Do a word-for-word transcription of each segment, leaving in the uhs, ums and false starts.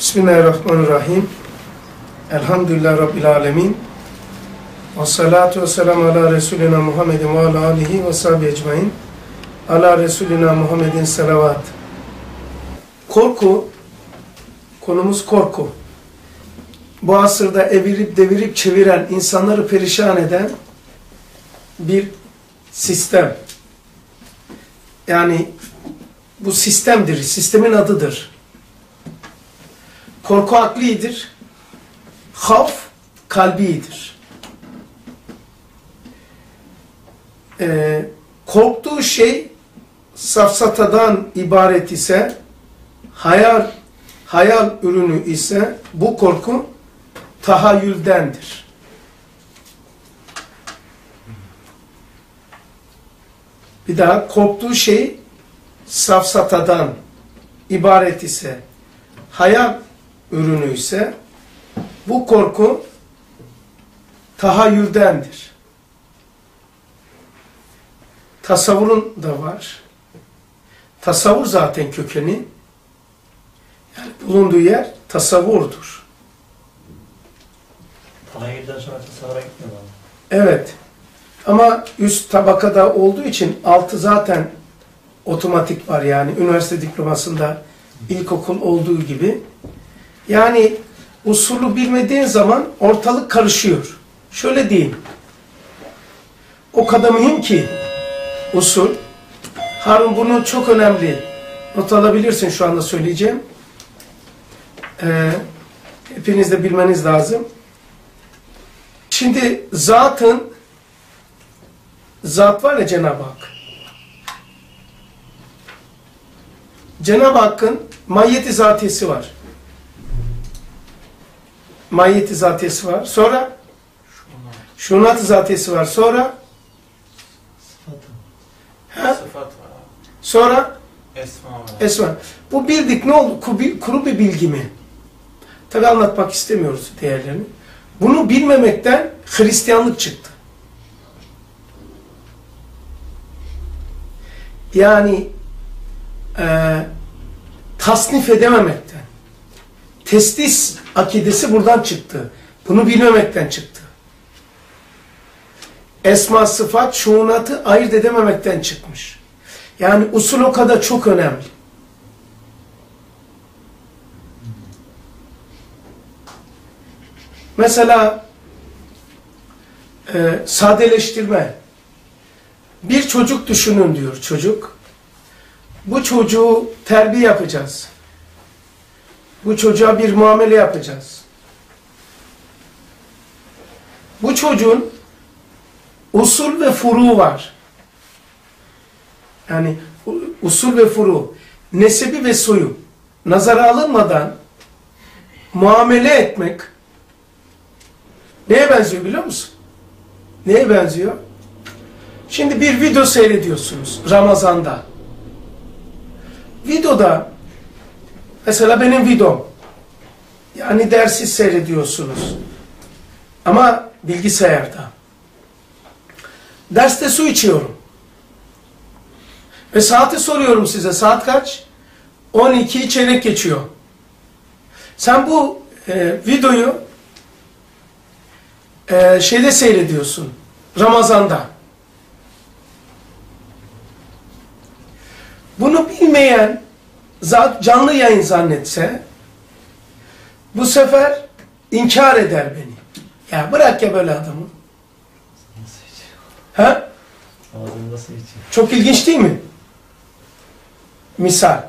Bismillahirrahmanirrahim. Elhamdülillah Rabbil alemin. Ve salatu ve selamu ala Resulina Muhammedin ve ala alihi ve sahibi ecmain. Ala Resulina Muhammedin selavat. Korku, konumuz korku. Bu asırda evirip devirip çeviren, insanları perişan eden bir sistem. Yani bu sistemdir, sistemin adıdır. Korku aklidir, havf kalbidir. Ee, korktuğu şey safsatadan ibaret ise, hayal, hayal ürünü ise bu korku tahayyüldendir. Bir daha, korktuğu şey safsatadan ibaret ise, hayal ürünü ise bu korku tahayyüldendir. Tasavvurun da var. Tasavvur zaten kökeni. Yani bulunduğu yer tasavvurdur. Tahayyülden sonra tasavvura gitmiyor mu? Evet. Ama üst tabakada olduğu için altı zaten otomatik var yani. Üniversite diplomasında ilkokul olduğu gibi. Yani usulü bilmediğin zaman ortalık karışıyor. Şöyle diyeyim. O kadar mühim ki usul. Harun bunu çok önemli. Not alabilirsin şu anda söyleyeceğim. Ee, hepiniz de bilmeniz lazım. Şimdi zatın, zat var ya Cenab-ı Hak. Cenab-ı Hakk'ın mahiyeti zatiyesi var. Mahiyeti zatiyesi var. Sonra şunat-ı zatiyesi var. Sonra ha? Sıfat var. Sonra Esma var. esma. Bu bildik ne oldu? Kuru, kuru bir bilgi mi? Tabi anlatmak istemiyoruz değerlerini. Bunu bilmemekten Hristiyanlık çıktı. Yani e, tasnif edememekten. Teslis akidesi buradan çıktı. Bunu bilmemekten çıktı. Esma, sıfat, şuunatı ayırt edememekten çıkmış. Yani usul o kadar çok önemli. Mesela e, sadeleştirme. Bir çocuk düşünün diyor çocuk. Bu çocuğu terbiye yapacağız. Bu çocuğa bir muamele yapacağız. Bu çocuğun usul ve furu var. Yani usul ve furu, nesebi ve soyu nazara alınmadan muamele etmek neye benziyor biliyor musun? Neye benziyor? Şimdi bir video seyrediyorsunuz Ramazan'da. Videoda mesela benim videom. Yani dersi seyrediyorsunuz. Ama bilgisayarda. Derste su içiyorum. Ve saati soruyorum size. Saat kaç? on iki çeyrek geçiyor. Sen bu e, videoyu e, şeyde seyrediyorsun. Ramazan'da. Bunu bilmeyen canlı yayın zannetse bu sefer inkar eder beni. Ya bırak ya böyle adamı. Nasıl içiyor? Ha? Ağzını nasıl içiyor? Çok ilginç değil mi? Misal.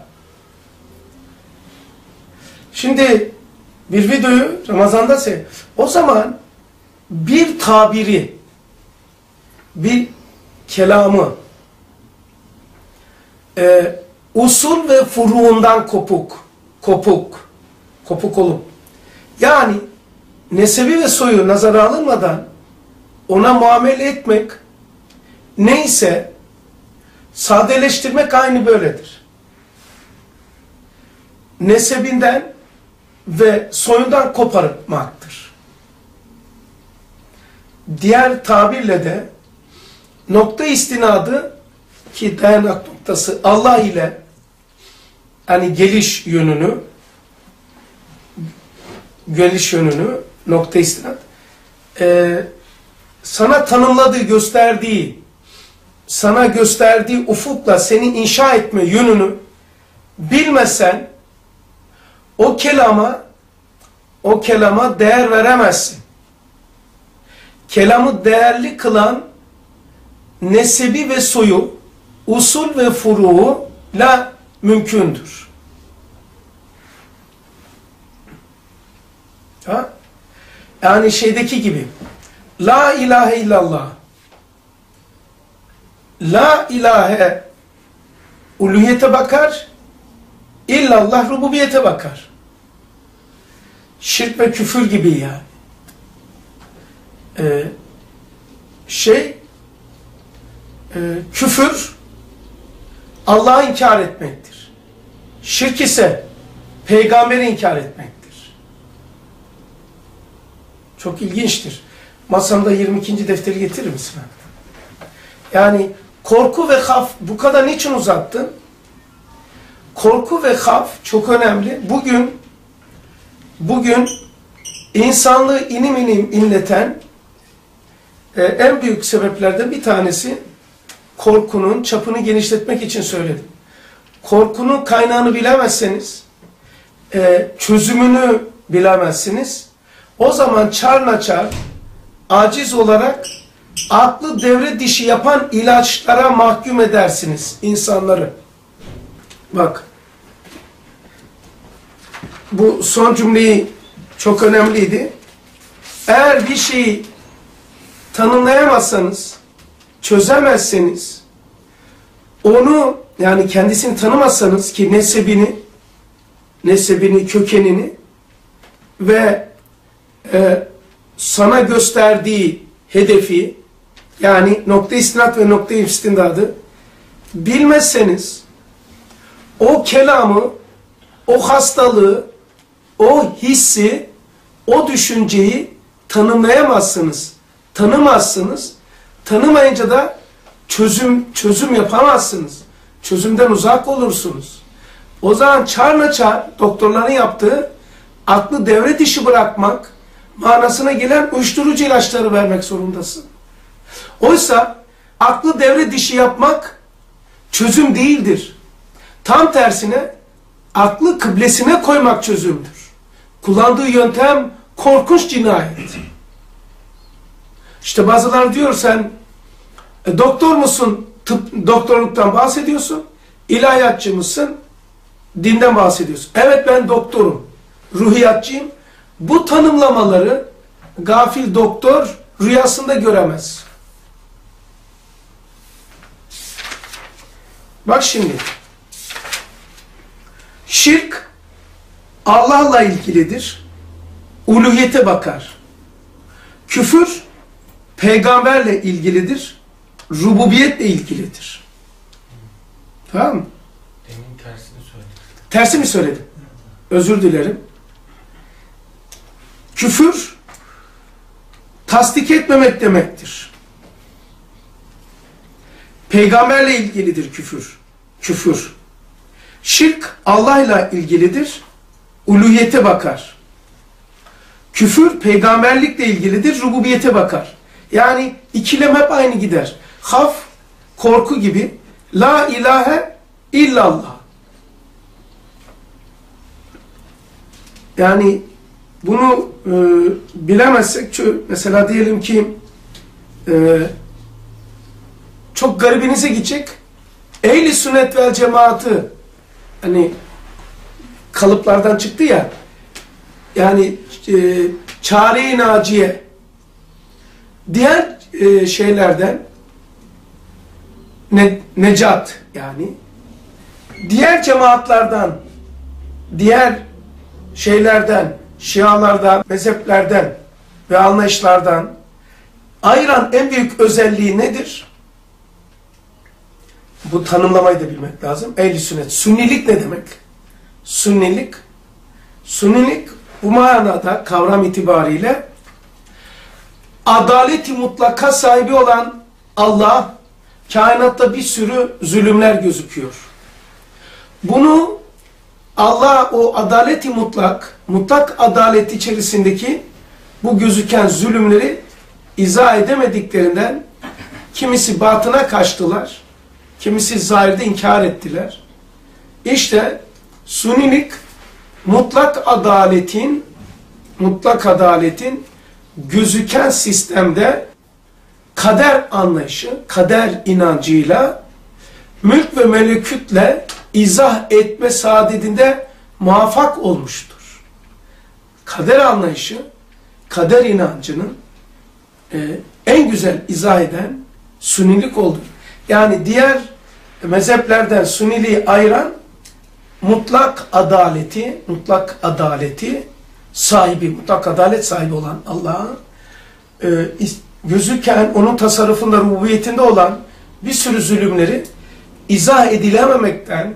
Şimdi bir videoyu Ramazan'da seyret. O zaman bir tabiri, bir kelamı e, usul ve furuundan kopuk, kopuk, kopuk olup, yani nesebi ve soyu nazara alınmadan ona muamele etmek neyse sadeleştirmek aynı böyledir. Nesebinden ve soyundan koparmaktır. Diğer tabirle de nokta istinadı ki dayanak noktası Allah ile yani geliş yönünü geliş yönünü, nokta istinat, e, sana tanımladığı, gösterdiği, sana gösterdiği ufukla seni inşa etme yönünü bilmesen o kelama o kelama değer veremezsin. Kelamı değerli kılan nesebi ve soyu, usul ve furuğuyla mümkündür. Ha? Yani şeydeki gibi La ilahe illallah, La ilahe uluhiyete bakar, illallah rububiyete bakar. Şirk ve küfür gibi yani. Ee, şey e, küfür Allah'ı inkar etmektir. Şirk ise peygamberi inkar etmektir. Çok ilginçtir. Masamda yirmi ikinci defteri getirir misin? Yani korku ve haf, bu kadar niçin uzattın? Korku ve haf çok önemli. Bugün bugün insanlığı inim inim inleten e, en büyük sebeplerden bir tanesi korkunun çapını genişletmek için söyledim. Korkunun kaynağını bilemezseniz, e, çözümünü bilemezsiniz. O zaman çarnaçar, aciz olarak aklı devre dışı yapan ilaçlara mahkum edersiniz insanları. Bak, bu son cümleyi çok önemliydi. Eğer bir şeyi tanımlayamazsanız, çözemezseniz, onu yani kendisini tanımazsanız ki nesebini, nesebini, kökenini ve e, sana gösterdiği hedefi, yani nokta istinat ve nokta istindadı bilmezseniz, o kelamı, o hastalığı, o hissi, o düşünceyi tanımlayamazsınız, tanımazsınız. Tanımayınca da çözüm çözüm yapamazsınız. Çözümden uzak olursunuz. O zaman çarnaçar doktorların yaptığı aklı devre dışı bırakmak manasına gelen uyuşturucu ilaçları vermek zorundasın. Oysa aklı devre dışı yapmak çözüm değildir. Tam tersine aklı kıblesine koymak çözümdür. Kullandığı yöntem korkunç cinayet. İşte bazıları diyor sen e, doktor musun? Tıp, doktorluktan bahsediyorsun. İlahiyatçı mısın? Dinden bahsediyorsun. Evet ben doktorum. Ruhiyatçıyım. Bu tanımlamaları gafil doktor rüyasında göremez. Bak şimdi. Şirk Allah'la ilgilidir. Uluhiyete bakar. Küfür peygamberle ilgilidir. Rububiyetle ilgilidir. Tamam mı? Demin tersini söyledim. Tersi mi söyledim? Özür dilerim. Küfür tasdik etmemek demektir. Peygamberle ilgilidir küfür. Küfür. Şirk Allah'la ilgilidir. Uluhiyete bakar. Küfür peygamberlikle ilgilidir. Rububiyete bakar. Yani ikilem hep aynı gider. Haf, korku gibi. La ilahe illallah. Yani bunu e, bilemezsek, mesela diyelim ki e, çok garibinize gidecek, Ehl-i sünnet vel cemaatı hani kalıplardan çıktı ya, yani e, çare-i naciye diğer e, şeylerden ne, necat yani diğer cemaatlardan, diğer şeylerden, şialardan, mezheplerden ve anlayışlardan ayıran en büyük özelliği nedir? Bu tanımlamayı da bilmek lazım. Ehl-i sünnet. Sünnilik ne demek? Sünnilik. Sünnilik bu manada kavram itibariyle adaleti mutlaka sahibi olan Allah, kainatta bir sürü zulümler gözüküyor. Bunu Allah o adaleti mutlak mutlak adalet içerisindeki bu gözüken zulümleri izah edemediklerinden kimisi batına kaçtılar, kimisi zahirde inkar ettiler. İşte Sunilik mutlak adaletin mutlak adaletin gözüken sistemde kader anlayışı, kader inancıyla mülk ve melekütle izah etme saadetinde muvaffak olmuştur. Kader anlayışı, kader inancının e, en güzel izah eden Sunilik oldu. Yani diğer mezheplerden Suniliği ayıran mutlak adaleti, mutlak adaleti sahibi, mutlak adalet sahibi olan Allah'ın e, gözüken, onun tasarrufunda, rububiyetinde olan bir sürü zulümleri izah edilememekten,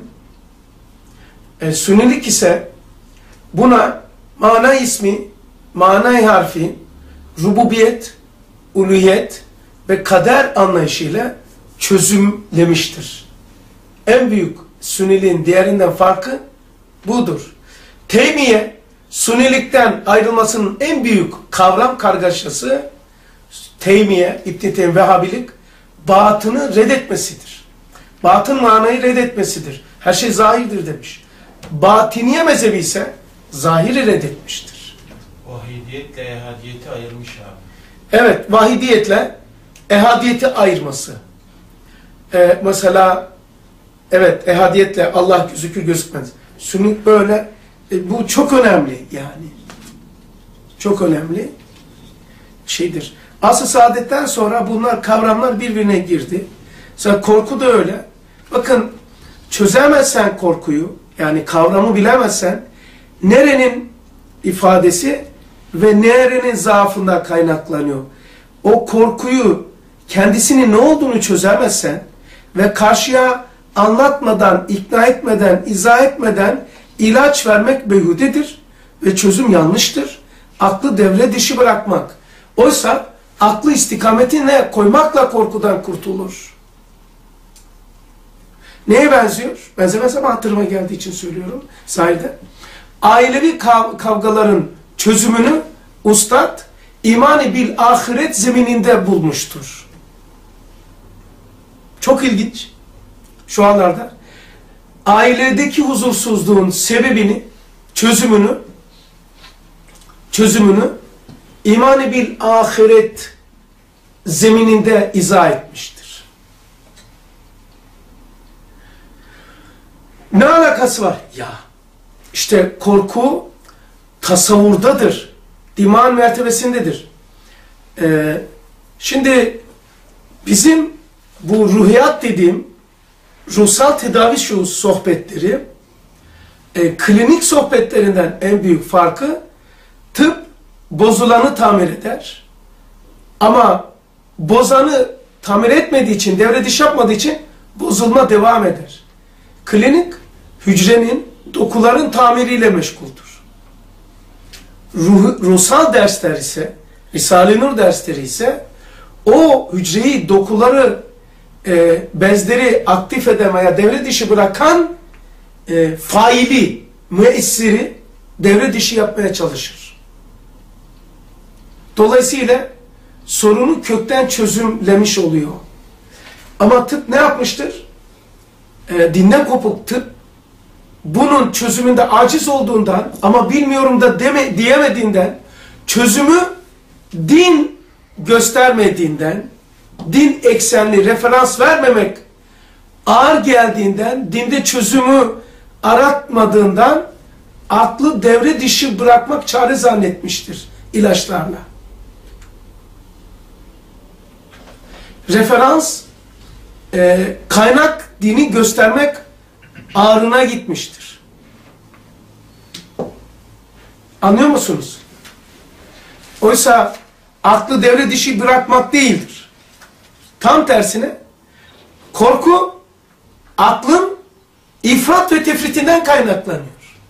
e, Sunilik ise buna mana ismi, mana harfi, rububiyet, uluhiyet ve kader anlayışıyla çözümlemiştir. En büyük Suniliğin diğerinden farkı budur. Teymiye, Sunilikten ayrılmasının en büyük kavram kargaşası, Teymiye, İbn-i Teymiye, Vehhabilik, batını reddetmesidir. Batın manayı reddetmesidir. Her şey zahirdir demiş. Batiniye mezhebi ise zahiri reddetmiştir. Vahidiyetle ehadiyeti ayırmış abi. Evet, vahidiyetle ehadiyeti ayırması. Ee, mesela, evet, ehadiyetle Allah gözükür gözükmez. Sünnet böyle, e, bu çok önemli yani. Çok önemli şeydir. Asr-ı Saadet'ten sonra bunlar, kavramlar birbirine girdi. Mesela korku da öyle. Bakın, çözemezsen korkuyu, yani kavramı bilemezsen, nerenin ifadesi ve nerenin zaafından kaynaklanıyor. O korkuyu, kendisinin ne olduğunu çözemezsen ve karşıya anlatmadan, ikna etmeden, izah etmeden ilaç vermek beyhudedir ve çözüm yanlıştır. Aklı devre dışı bırakmak. Oysa aklı istikametine koymakla korkudan kurtulur. Neye benziyor? Benzemez ama hatırıma geldiği için söylüyorum. Sahilde. Ailevi kav kavgaların çözümünü ustad imani bil ahiret zemininde bulmuştur. Çok ilginç. Şu anlarda ailedeki huzursuzluğun sebebini, çözümünü çözümünü imani bil ahiret zemininde izah etmiştir. Ne alakası var? Ya işte korku tasavvurdadır. İman mertebesindedir. Ee, şimdi bizim bu ruhiyat dediğim ruhsal tedavi şu sohbetleri e, klinik sohbetlerinden en büyük farkı tıp bozulanı tamir eder. Ama bozanı tamir etmediği için, devre dışı yapmadığı için bozulma devam eder. Klinik hücrenin, dokuların tamiriyle meşguldür. Ruh, ruhsal dersler ise, Risale-i Nur dersleri ise o hücreyi, dokuları, e, bezleri aktif eden veya devre dışı bırakan e, faili, müessiri devre dışı yapmaya çalışır. Dolayısıyla sorunu kökten çözümlemiş oluyor. Ama tıp ne yapmıştır? E, dinden kopuk tıp bunun çözümünde aciz olduğundan ama bilmiyorum da deme, diyemediğinden, çözümü din göstermediğinden, din eksenli referans vermemek ağır geldiğinden, dinde çözümü aratmadığından aklı devre dışı bırakmak çare zannetmiştir ilaçlarla. Referans, e, kaynak dini göstermek ağrına gitmiştir. Anlıyor musunuz? Oysa aklı devre dışı bırakmak değildir. Tam tersine korku aklın ifrat ve tefritinden kaynaklanıyor.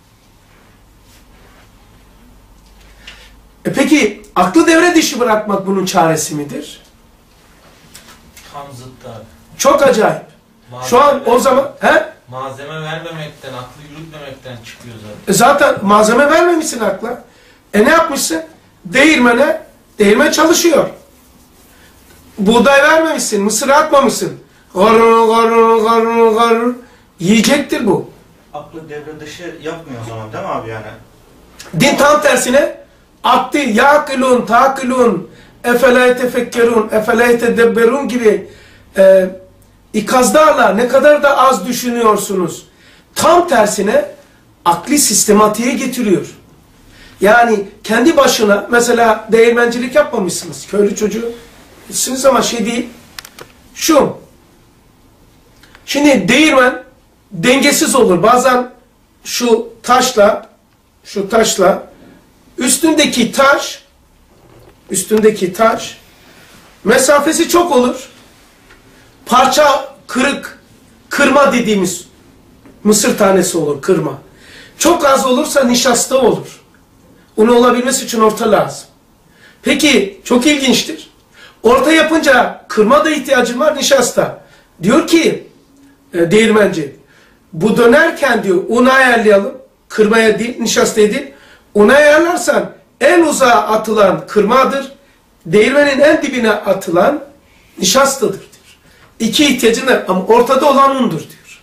E peki aklı devre dışı bırakmak bunun çaresi midir? Tam zıttı abi. Çok acayip. Şu an o zaman he? Malzeme vermemekten, aklı yürütmemekten çıkıyor zaten. E zaten malzeme vermemişsin akla. E ne yapmışsın? Değirmene, değirmen çalışıyor. Buğday vermemişsin, mısır atmamışsın. Garır garır garır garır. Yiyecektir bu. Aklı devre dışı yapmıyor o zaman değil mi abi yani? Din tam tersine attı. Yakilun, takilun, efele tefekkerun, efele tedebberun gibi e, ikazlarla ne kadar da az düşünüyorsunuz. Tam tersine akli sistematiğe getiriyor. Yani kendi başına mesela değirmencilik yapmamışsınız. Köylü çocuğu sizsiniz ama şey değil. Şu. Şimdi değirmen dengesiz olur. Bazen şu taşla şu taşla üstündeki taş üstündeki taş mesafesi çok olur. Parça kırık, kırma dediğimiz mısır tanesi olur, kırma. Çok az olursa nişasta olur. Un olabilmesi için orta lazım. Peki çok ilginçtir. Orta yapınca kırma da ihtiyacın var, nişasta. Diyor ki e, değirmenci, bu dönerken diyor un ayarlayalım. Kırmaya değil, nişastaya değil. Unu ayarlarsan en uzağa atılan kırmadır. Değirmenin en dibine atılan nişastadır diyor. İki ihtiyacın var ama ortada olan undur diyor.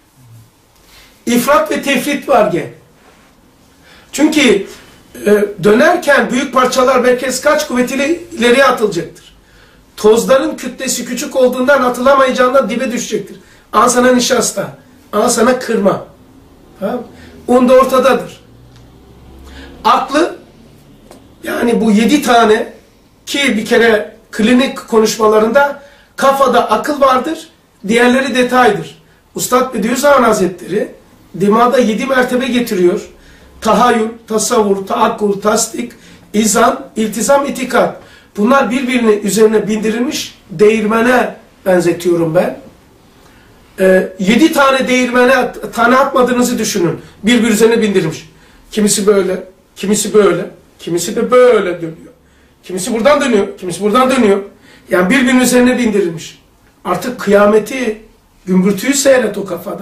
İfrat ve tefrit var gene. Çünkü e, dönerken büyük parçalar merkez kaç kuvvetiyle ileriye atılacaktır. Tozların kütlesi küçük olduğundan atılamayacağından dibe düşecektir. Al sana nişasta, al sana kırma. Tamam. Un da ortadadır. Aklı, yani bu yedi tane ki bir kere klinik konuşmalarında kafada akıl vardır, diğerleri detaydır. Üstad Bediüzzaman Hazretleri dimağda yedi mertebe getiriyor. Tahayyül, tasavvur, taakkul, tasdik, izan, iltizam, itikat. Bunlar birbirine üzerine bindirilmiş değirmene benzetiyorum ben. Ee, yedi tane değirmene tane atmadığınızı düşünün. Birbir üzerine bindirilmiş. Kimisi böyle, kimisi böyle, kimisi de böyle dönüyor. Kimisi buradan dönüyor, kimisi buradan dönüyor. Yani birbirinin üzerine bindirilmiş. Artık kıyameti, gümbürtüyü seyret o kafada.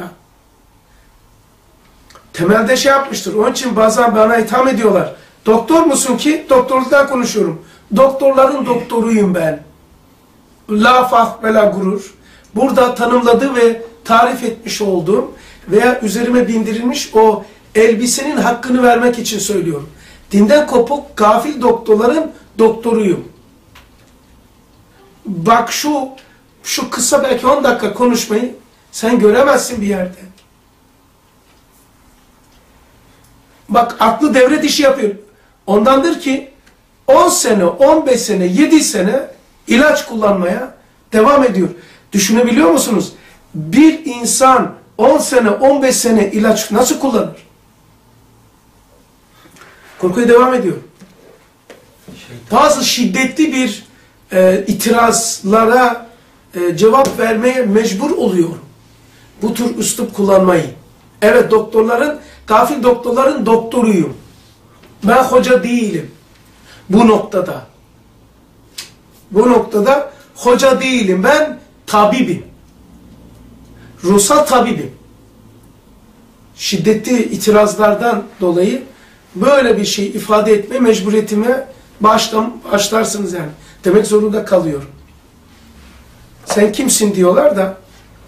Temelde şey yapmıştır. Onun için bazen bana itham ediyorlar. Doktor musun ki? Doktorluktan konuşuyorum. Doktorların doktoruyum ben. La fah ve la gurur. Burada tanımladığı ve tarif etmiş olduğum veya üzerime bindirilmiş o elbisenin hakkını vermek için söylüyorum. Dinden kopuk gafil doktorların doktoruyum. Bak şu şu kısa belki on dakika konuşmayı sen göremezsin bir yerde. Bak aklı devre dışı yapıyor. Ondandır ki on sene, on beş sene, yedi sene ilaç kullanmaya devam ediyor. Düşünebiliyor musunuz? Bir insan on sene, on beş sene ilaç nasıl kullanır? Korkuya devam ediyor. Bazı şiddetli bir e, itirazlara e, cevap vermeye mecbur oluyorum. Bu tür üslup kullanmayı. Evet, doktorların, gafil doktorların doktoruyum. Ben hoca değilim. Bu noktada. Bu noktada hoca değilim. Ben tabibim. Ruhsal tabibim. Şiddetli itirazlardan dolayı böyle bir şey ifade etme mecburiyetime başlam, başlarsınız yani. Demek zorunda kalıyorum. Sen kimsin diyorlar da.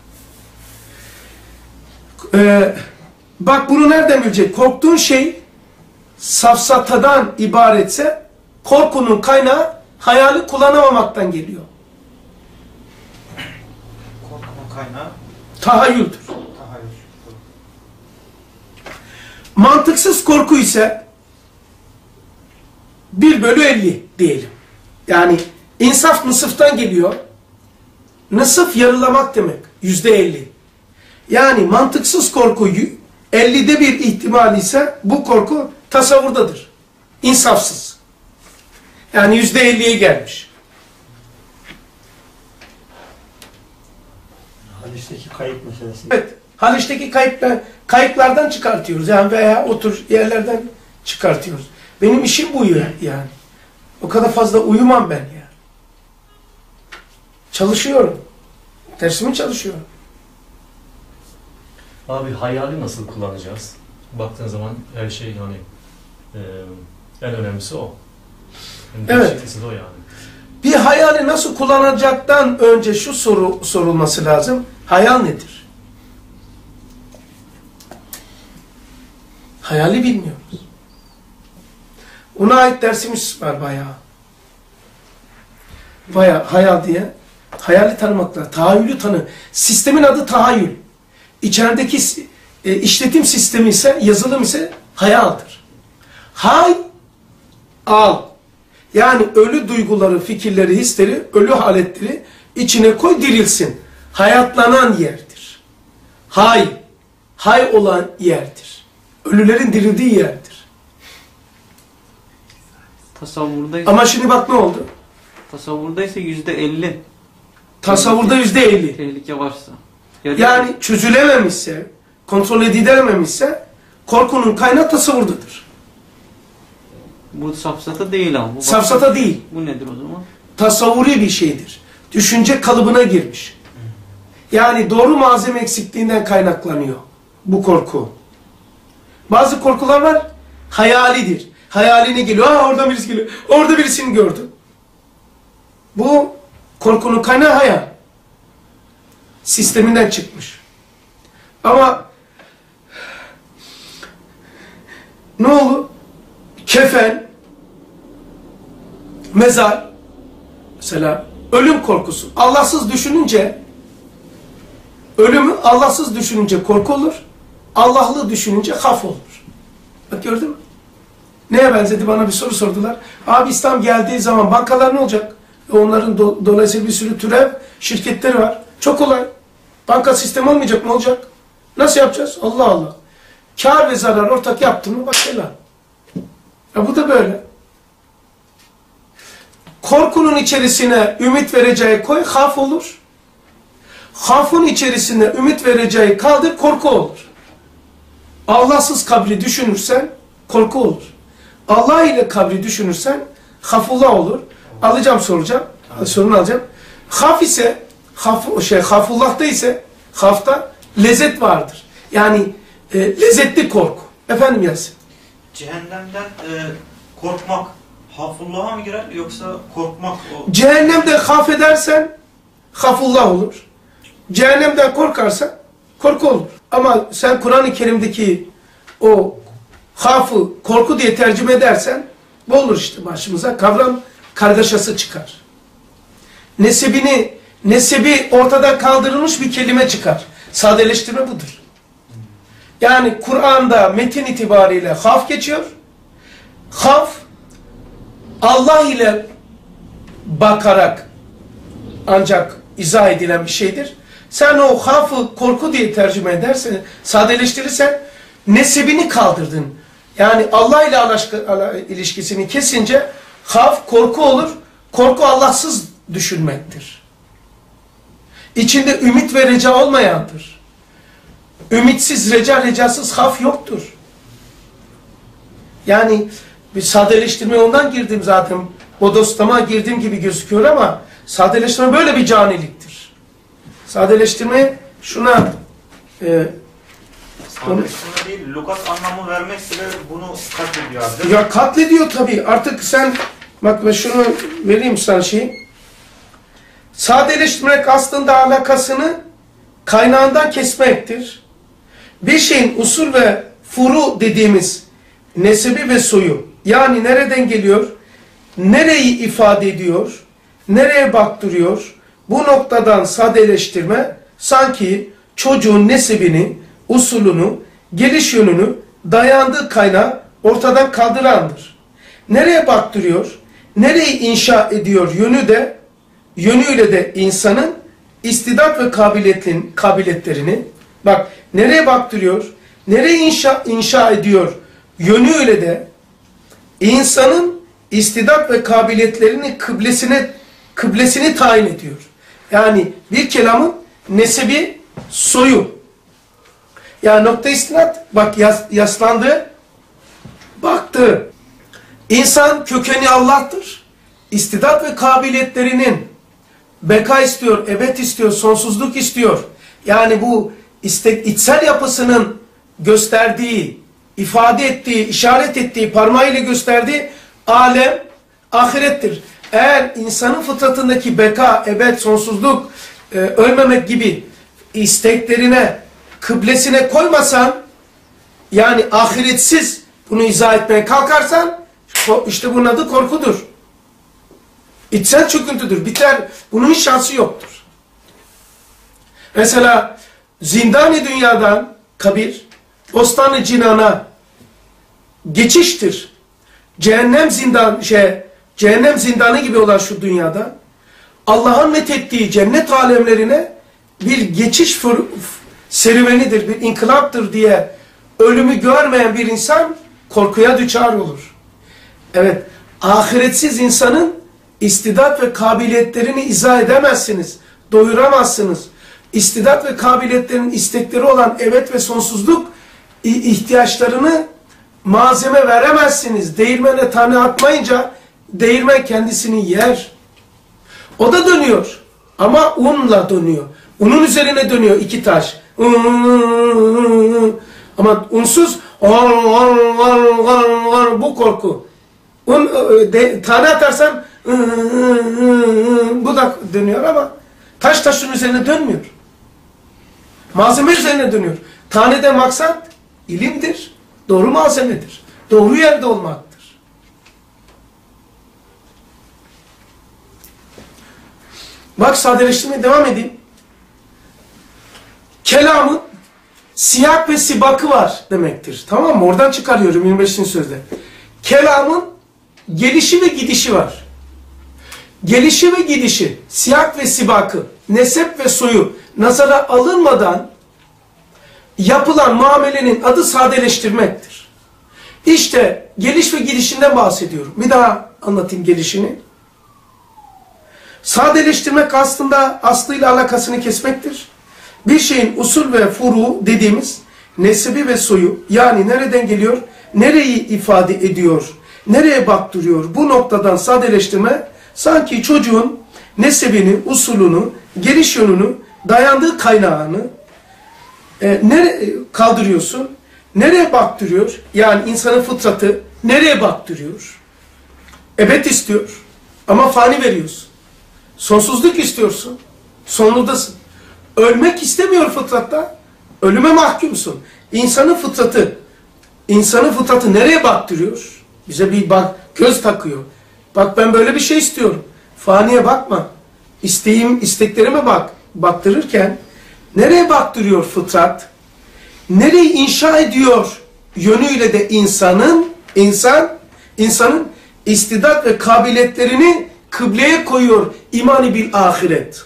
Ee, bak bunu nereden bilecek? Korktuğun şey safsatadan ibaretse korkunun kaynağı hayali kullanamamaktan geliyor. Korkunun kaynağı Tahayyüldür. tahayyül. Mantıksız korku ise bir bölü elli diyelim. Yani insaf nısıftan geliyor. Nısıf yarılamak demek. Yüzde elli. Yani mantıksız korku ellide bir ihtimal ise bu korku tasavvurdadır. İnsafsız. Yani yüzde elliye gelmiş. Haliç'teki kayıp meselesi. Evet. Haliç'teki kayıplar, kayıplardan çıkartıyoruz. Yani veya o tür yerlerden çıkartıyoruz. Benim işim bu yani. O kadar fazla uyumam ben yani. Çalışıyorum. Dersimi çalışıyorum. Abi hayali nasıl kullanacağız? Baktığın zaman her şey yani e, en önemlisi o. En Evet. değişiklisi de o yani. Bir hayali nasıl kullanacaktan önce şu soru sorulması lazım. Hayal nedir? Hayali bilmiyoruz. Ona ait dersimiz var bayağı. Bayağı hayal diye. Hayali tanımakla, tahayyülü tanı. Sistemin adı tahayyül. İçerideki e, işletim sistemi ise, yazılım ise hayaldir. Hay, al. Yani ölü duyguları, fikirleri, hisleri, ölü haletleri içine koy, dirilsin. Hayatlanan yerdir. Hay, hay olan yerdir. Ölülerin dirildiği yerdir. Tasavvurdaysa, Ama şimdi bak ne oldu? tasavvurdaysa yüzde elli Tasavvurda yüzde elli. tehlike varsa. Yarı- Yani çözülememişse, kontrol edilememişse korkunun kaynağı tasavvurdadır. Bu safsata değil ama. Bu Safsata değil. Bu nedir o zaman? Tasavvuri bir şeydir. Düşünce kalıbına girmiş. Yani doğru malzeme eksikliğinden kaynaklanıyor bu korku. Bazı korkular var, hayalidir. Hayaline geliyor, aa orada birisi geliyor, orada birisini gördüm. Bu korkunun kaynağı hayal. Sisteminden çıkmış. Ama ne olur? Kefen, mezar, mesela ölüm korkusu. Allahsız düşününce, ölümü Allahsız düşününce korku olur, Allah'lı düşününce haf olur. Bak gördün mü? Neye benzedi? Bana bir soru sordular. Abi İslam geldiği zaman bankalar ne olacak? E onların do dolayısıyla bir sürü türev şirketleri var. Çok kolay. Banka sistemi olmayacak mı? Olacak. Nasıl yapacağız? Allah Allah. Kâr ve zarar ortak yaptın mı? Bak helal. Ya bu da böyle. Korkunun içerisine ümit vereceği koy, haf olur. Hafın içerisine ümit vereceği kaldır, korku olur. Allahsız kabri düşünürsen korku olur. Allah ile kabri düşünürsen hafullah olur. Alacağım soracağım. Sorunu alacağım. Haf ise haf, şey, hafullah'ta ise hafta lezzet vardır. Yani e, lezzetli korku. Efendim Yasin. Cehennemden e, korkmak hafullah'a mı girer yoksa korkmak o? Cehennemde haf edersen hafullah olur. Cehennemden korkarsan korku olur. Ama sen Kur'an-ı Kerim'deki o hafı korku diye tercüme edersen bu olur işte başımıza. Kavram kargaşası çıkar. Nesebini, nesebi ortadan kaldırılmış bir kelime çıkar. Sadeleştirme budur. Yani Kur'an'da metin itibariyle haf geçiyor. Haf Allah ile bakarak ancak izah edilen bir şeydir. Sen o hafı korku diye tercüme edersen, sadeleştirirsen nesebini kaldırdın. Yani Allah ile alaşkı, ilişkisini kesince haf korku olur. Korku Allahsız düşünmektir. İçinde ümit ve reca olmayandır. Ümitsiz, reca, recasız haf yoktur. Yani bir sadeleştirmeye ondan girdim zaten. Bodoslama girdiğim gibi gözüküyor ama sadeleştirme böyle bir caniliktir. Sadeleştirme şuna e, Sadeleştirme değil, lugat anlamı vermek bile bunu katlediyor abi. ya katlediyor tabii. Artık sen bak ben şunu vereyim sana şey. Sadeleştirmek aslında alakasını kaynağından kesmektir. Bir şeyin usul ve furu dediğimiz nesebi ve soyu, yani nereden geliyor, nereyi ifade ediyor, nereye baktırıyor, bu noktadan sadeleştirme sanki çocuğun nesebini, usulünü, geliş yönünü, dayandığı kaynağı ortadan kaldırandır. Nereye baktırıyor, nereyi inşa ediyor yönü de, yönüyle de insanın istidat ve kabiliyetin, kabiliyetlerini, bak nereye baktırıyor, nereyi inşa, inşa ediyor yönüyle de insanın istidat ve kabiliyetlerini kıblesine, kıblesini tayin ediyor. Yani bir kelamın nesebi, soyu. Yani nokta istinat, bak yas, yaslandı, baktı. İnsan kökeni Allah'tır. İstidat ve kabiliyetlerinin beka istiyor, ebed istiyor, sonsuzluk istiyor. Yani bu istek, içsel yapısının gösterdiği, ifade ettiği, işaret ettiği, parmağıyla gösterdiği alem ahirettir. Eğer insanın fıtratındaki beka, ebed, sonsuzluk, e, ölmemek gibi isteklerine, kıblesine koymasan, yani ahiretsiz bunu izah etmeye kalkarsan, işte bunun adı korkudur. İçsel çöküntüdür. Biter. Bunun hiç şansı yoktur. Mesela zindan-ı dünyadan kabir, bostan-ı cinana geçiştir. Cehennem zindan şey, cehennem zindanı gibi olan şu dünyada Allah'ın methettiği cennet alemlerine bir geçiş serüvenidir, bir inkılaptır diye ölümü görmeyen bir insan korkuya düçar olur. Evet, ahiretsiz insanın istidat ve kabiliyetlerini izah edemezsiniz, doyuramazsınız. İstidat ve kabiliyetlerin istekleri olan evet ve sonsuzluk ihtiyaçlarını malzeme veremezsiniz. Değirmene tane atmayınca değirmen kendisini yer. O da dönüyor ama unla dönüyor. Unun üzerine dönüyor iki taş. Ama unsuz bu korku. Un, de, tane atarsan bu da dönüyor ama taş taşın üzerine dönmüyor. Malzeme üzerine dönüyor. Tanede maksat ilimdir, doğru malzemedir, doğru yerde olmaktır. Bak sadeleştirmeye devam edeyim. Kelamın siyak ve sibakı var demektir. Tamam mı? Oradan çıkarıyorum yirmi beşinci sözde. Kelamın gelişi ve gidişi var. Gelişi ve gidişi, siyak ve sibakı, nesep ve soyu nazara alınmadan yapılan muamelenin adı sadeleştirmektir. İşte geliş ve gidişinden bahsediyorum. Bir daha anlatayım gelişini. Sadeleştirmek aslında aslıyla alakasını kesmektir. Bir şeyin usul ve furu dediğimiz nesebi ve soyu, yani nereden geliyor, nereyi ifade ediyor, nereye baktırıyor, bu noktadan sadeleştirme, sanki çocuğun nesebini, usulünü, geliş yönünü, dayandığı kaynağını e, nere kaldırıyorsun, nereye baktırıyor, yani insanın fıtratı nereye baktırıyor, ebed istiyor ama fani veriyorsun, sonsuzluk istiyorsun, sonludasın. Ölmek istemiyor fıtratta, ölüme mahkumsun. İnsanın fıtratı, insanın fıtratı nereye baktırıyor? Bize bir bak, göz takıyor. Bak ben böyle bir şey istiyorum. Faniye bakma. İsteğim, isteklerime bak. Baktırırken nereye baktırıyor fıtrat? Nereyi inşa ediyor yönüyle de insanın, insan, insanın istidat ve kabiliyetlerini kıbleye koyuyor. İmani bil ahiret.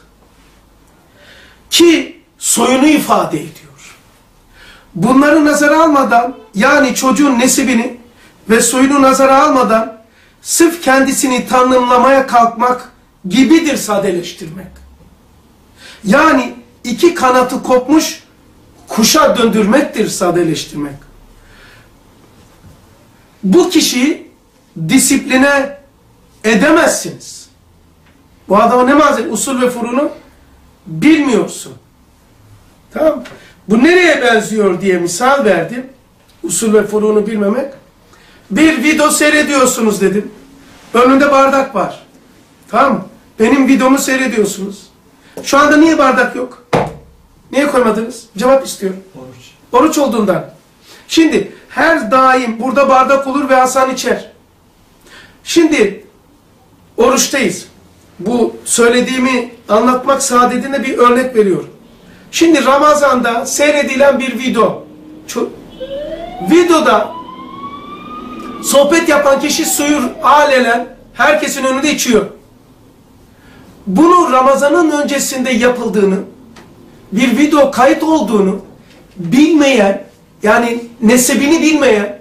Ki soyunu ifade ediyor. Bunları nazara almadan, yani çocuğun nesebini ve soyunu nazara almadan sırf kendisini tanımlamaya kalkmak gibidir sadeleştirmek. Yani iki kanatı kopmuş kuşa döndürmektir sadeleştirmek. Bu kişiyi disipline edemezsiniz. Bu adama ne malzeme? Usul ve furunu bilmiyorsun. Tamam. Bu nereye benziyor diye misal verdim. Usul ve furunu bilmemek. Bir video seyrediyorsunuz dedim. Önünde bardak var. Tamam mı? Benim videomu seyrediyorsunuz. Şu anda niye bardak yok? Niye koymadınız? Cevap istiyorum. Oruç. Oruç olduğundan. Şimdi her daim burada bardak olur ve Hasan içer. Şimdi oruçtayız. Bu söylediğimi anlatmak saadetine bir örnek veriyorum. Şimdi Ramazan'da seyredilen bir video. Videoda sohbet yapan kişi suyu alelen herkesin önünde içiyor. Bunu Ramazan'ın öncesinde yapıldığını, bir video kayıt olduğunu bilmeyen, yani nesebini bilmeyen,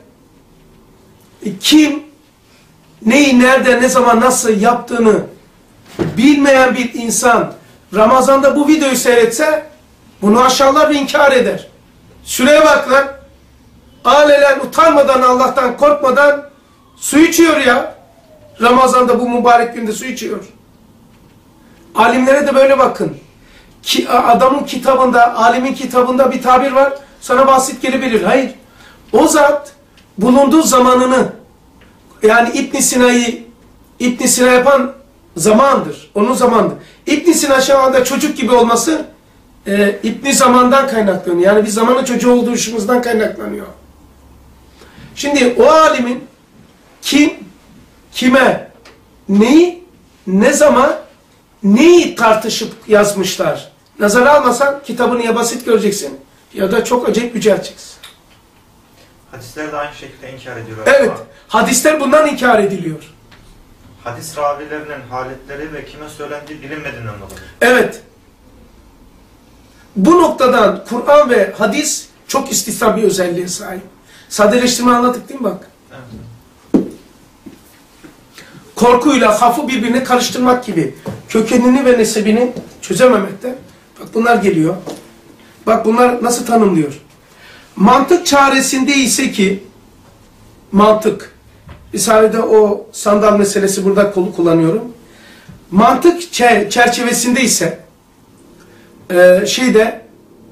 kim, neyi, nerede, ne zaman, nasıl yaptığını bilmeyen bir insan Ramazan'da bu videoyu seyretse bunu aşağılar ve inkar eder. Şuraya bak lan. Alelen utanmadan, Allah'tan korkmadan su içiyor ya. Ramazan'da bu mübarek günde su içiyor. Alimlere de böyle bakın. ki, adamın kitabında, alimin kitabında bir tabir var, sana basit gelebilir. Hayır. O zat bulunduğu zamanını, yani İbn Sina'yı İbn Sina yapan zamandır. Onun zamandır. İbn Sina şu anda çocuk gibi olması e, İbn zamandan kaynaklanıyor. Yani bir zamanın çocuğu olduğu işimizden kaynaklanıyor. Şimdi o alimin kim, kime, neyi, ne zaman, neyi tartışıp yazmışlar. Nazara almasan kitabını ya basit göreceksin ya da çok acayip yücelteceksin. Hadisler de aynı şekilde inkar ediyorlar. Evet. Hadisler bundan inkar ediliyor. Hadis ravilerinin haletleri ve kime söylendiği bilinmediğinden dolayı. Evet. Bu noktadan Kur'an ve hadis çok istisna bir özelliğe sahip. Sadeleştirme anlattık değil mi bak? Evet. Korkuyla hafı birbirine karıştırmak gibi kökenini ve nesebini çözememekte. Bak bunlar geliyor. Bak bunlar nasıl tanımlıyor. Mantık çaresinde ise ki mantık. Risalede o sandal meselesi burada kolu kullanıyorum. Mantık çerçevesinde ise e, şeyde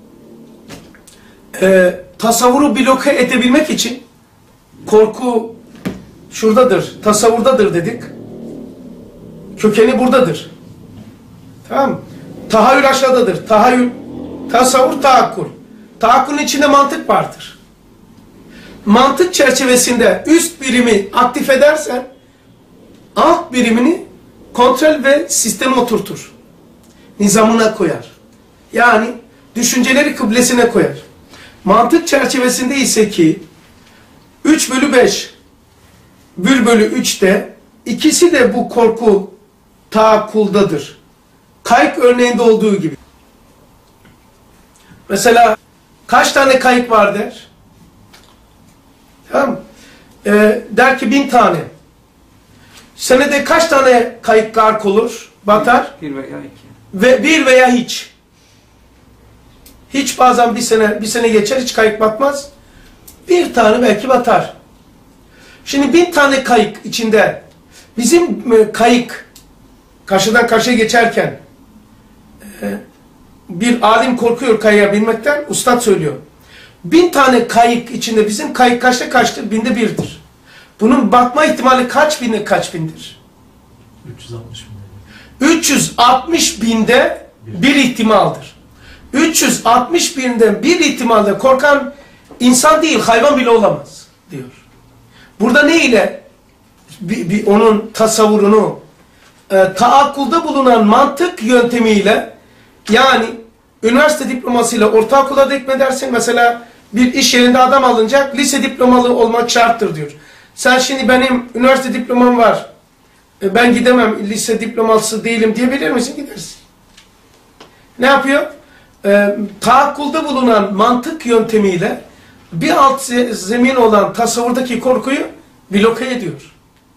e, tasavvuru bloke edebilmek için korku şuradadır, tasavvurdadır dedik. Kökeni buradadır. Tamam mı? Tahayyül aşağıdadır. Tahayyül, tasavvur, taakkul. Taakkulun içinde mantık vardır. Mantık çerçevesinde üst birimi aktif edersen alt birimini kontrol ve sisteme oturtur. Nizamına koyar. Yani düşünceleri kıblesine koyar. Mantık çerçevesinde ise ki üç bölü beş bir bölü üçte ikisi de bu korku taakkuldadır. Kayık örneğinde olduğu gibi. Mesela kaç tane kayık var der? Tamam mı? Ee, der ki bin tane. Senede kaç tane kayık gark olur? Batar? Bir veya iki. Ve bir veya hiç. Hiç bazen bir sene bir sene geçer hiç kayık batmaz. Bir tane belki batar. Şimdi bin tane kayık içinde bizim kayık karşıdan karşıya geçerken e, bir alim korkuyor kayığa binmekten, ustad söylüyor. Bin tane kayık içinde bizim kayık kaçta kaçtır? Binde birdir. Bunun batma ihtimali kaç binde kaç bindir? üç yüz altmış bin. üç yüz altmış binde bir ihtimaldir. üç yüz altmış binden bir ihtimalde korkan insan değil, hayvan bile olamaz diyor. Burada ne ile bir, bir onun tasavvurunu e, taakkulda bulunan mantık yöntemiyle, yani üniversite diplomasıyla ortaokula dekmedersin. Mesela bir iş yerinde adam alınacak, lise diplomalı olmak şarttır diyor. Sen şimdi benim üniversite diplomam var, e, ben gidemem, lise diploması değilim diyebilir misin? Gidersin. Ne yapıyor? E, taakkulda bulunan mantık yöntemiyle bir alt zemin olan tasavvurdaki korkuyu bloke ediyor.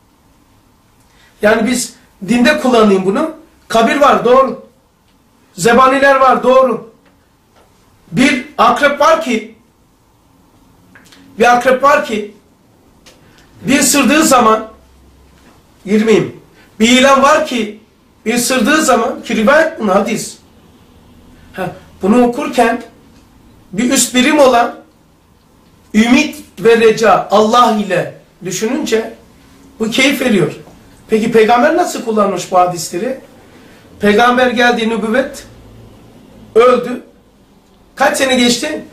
Yani biz dinde kullanayım bunu. Kabir var, doğru. Zebaniler var, doğru. Bir akrep var ki bir akrep var ki bir ısırdığı zaman girmeyeyim. Bir ilan var ki bir ısırdığı zaman ki rivayet bunu hadis. Ha, bunu okurken bir üst birim olan ümit ve reca Allah ile düşününce bu keyif veriyor. Peki peygamber nasıl kullanmış bu hadisleri? Peygamber geldi, nübüvvet öldü. Kaç sene geçti?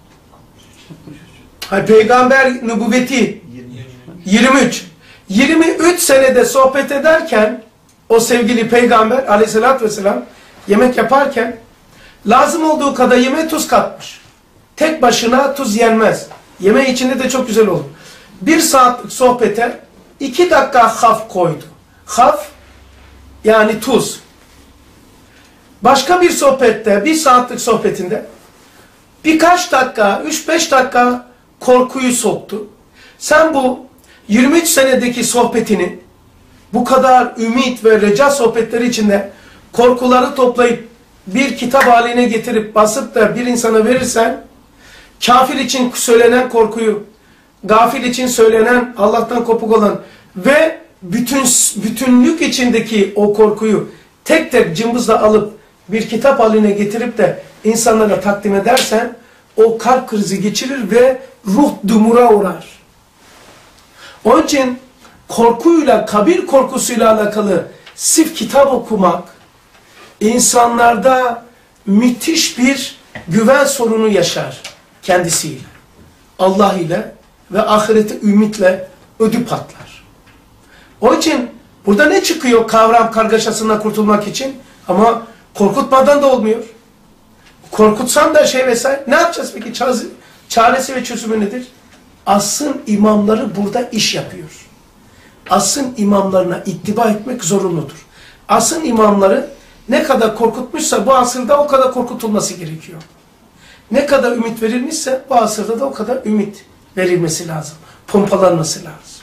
Hayır, peygamber nübüvveti yirmi üç. yirmi üç senede sohbet ederken o sevgili peygamber aleyhissalatü vesselam yemek yaparken lazım olduğu kadar yemeğe tuz katmış. Tek başına tuz yenmez. Yemeği içinde de çok güzel olur. Bir saatlik sohbete iki dakika haf koydu. Haf yani tuz. Başka bir sohbette, bir saatlik sohbetinde birkaç dakika, üç beş dakika korkuyu soktu. Sen bu yirmi üç senedeki sohbetini bu kadar ümit ve reca sohbetleri içinde korkuları toplayıp bir kitap haline getirip basıp da bir insana verirsen, kafir için söylenen korkuyu, gafil için söylenen Allah'tan kopuk olan ve bütün bütünlük içindeki o korkuyu tek tek cımbızla alıp bir kitap haline getirip de insanlara takdim edersen o kalp krizi geçirir ve ruh dumura uğrar. Onun için korkuyla, kabir korkusuyla alakalı sırf kitap okumak insanlarda müthiş bir güven sorunu yaşar kendisiyle, Allah ile ve ahirete ümitle ödü patlar. Onun için burada ne çıkıyor kavram kargaşasından kurtulmak için? Ama korkutmadan da olmuyor. Korkutsan da şey vesaire. Ne yapacağız peki? Çaresi ve çözümü nedir? Asrın imamları burada iş yapıyor. Asrın imamlarına ittiba etmek zorunludur. Asrın imamları ne kadar korkutmuşsa bu asırda o kadar korkutulması gerekiyor. Ne kadar ümit verilmişse bu asırda da o kadar ümit verilmesi lazım. Pompalanması lazım.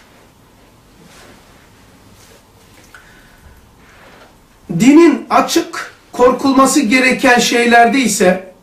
Dinin açık korkulması gereken şeylerde ise,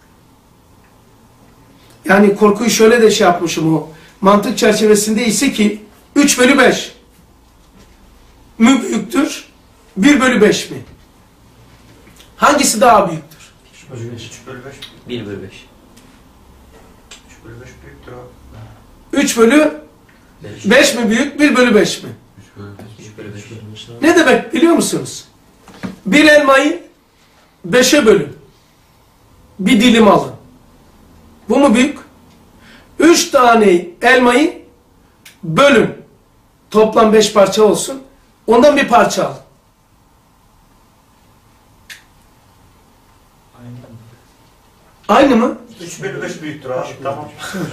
yani korkuyu şöyle de şey yapmışım, o mantık çerçevesinde ise ki üç bölü beş mü büyüktür, bir bölü beş mi? Hangisi daha büyüktür? üç bölü beş. bir bölü beş. üç bölü beş büyüktür abi. üç bölü beş mi büyük, bir bölü beş mi? üç bölü beş. Ne demek biliyor musunuz? Bir elmayı beşe bölün. Bir dilim alın. Bu mu büyük? Üç tane elmayı bölün. Toplam beş parça olsun. Ondan bir parça al. Aynı mı? üç bölü beş büyüktür abi. Tamam.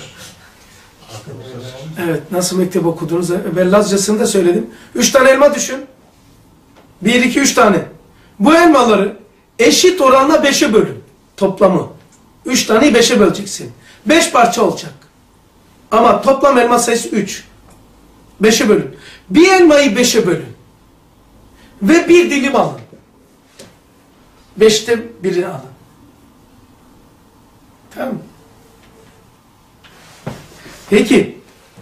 Evet. Nasıl mektep okudunuz? Ben Lazcasını da söyledim. Üç tane elma düşün. Bir, iki, üç tane. Bu elmaları eşit oranla beşe bölün. Toplamı. Üç taneyi beşe böleceksin. Beş parça olacak. Ama toplam elma sayısı üç. Beşe bölün. Bir elmayı beşe bölün. Ve bir dilim alın. Beşte birini alın. Tamam mı? Peki.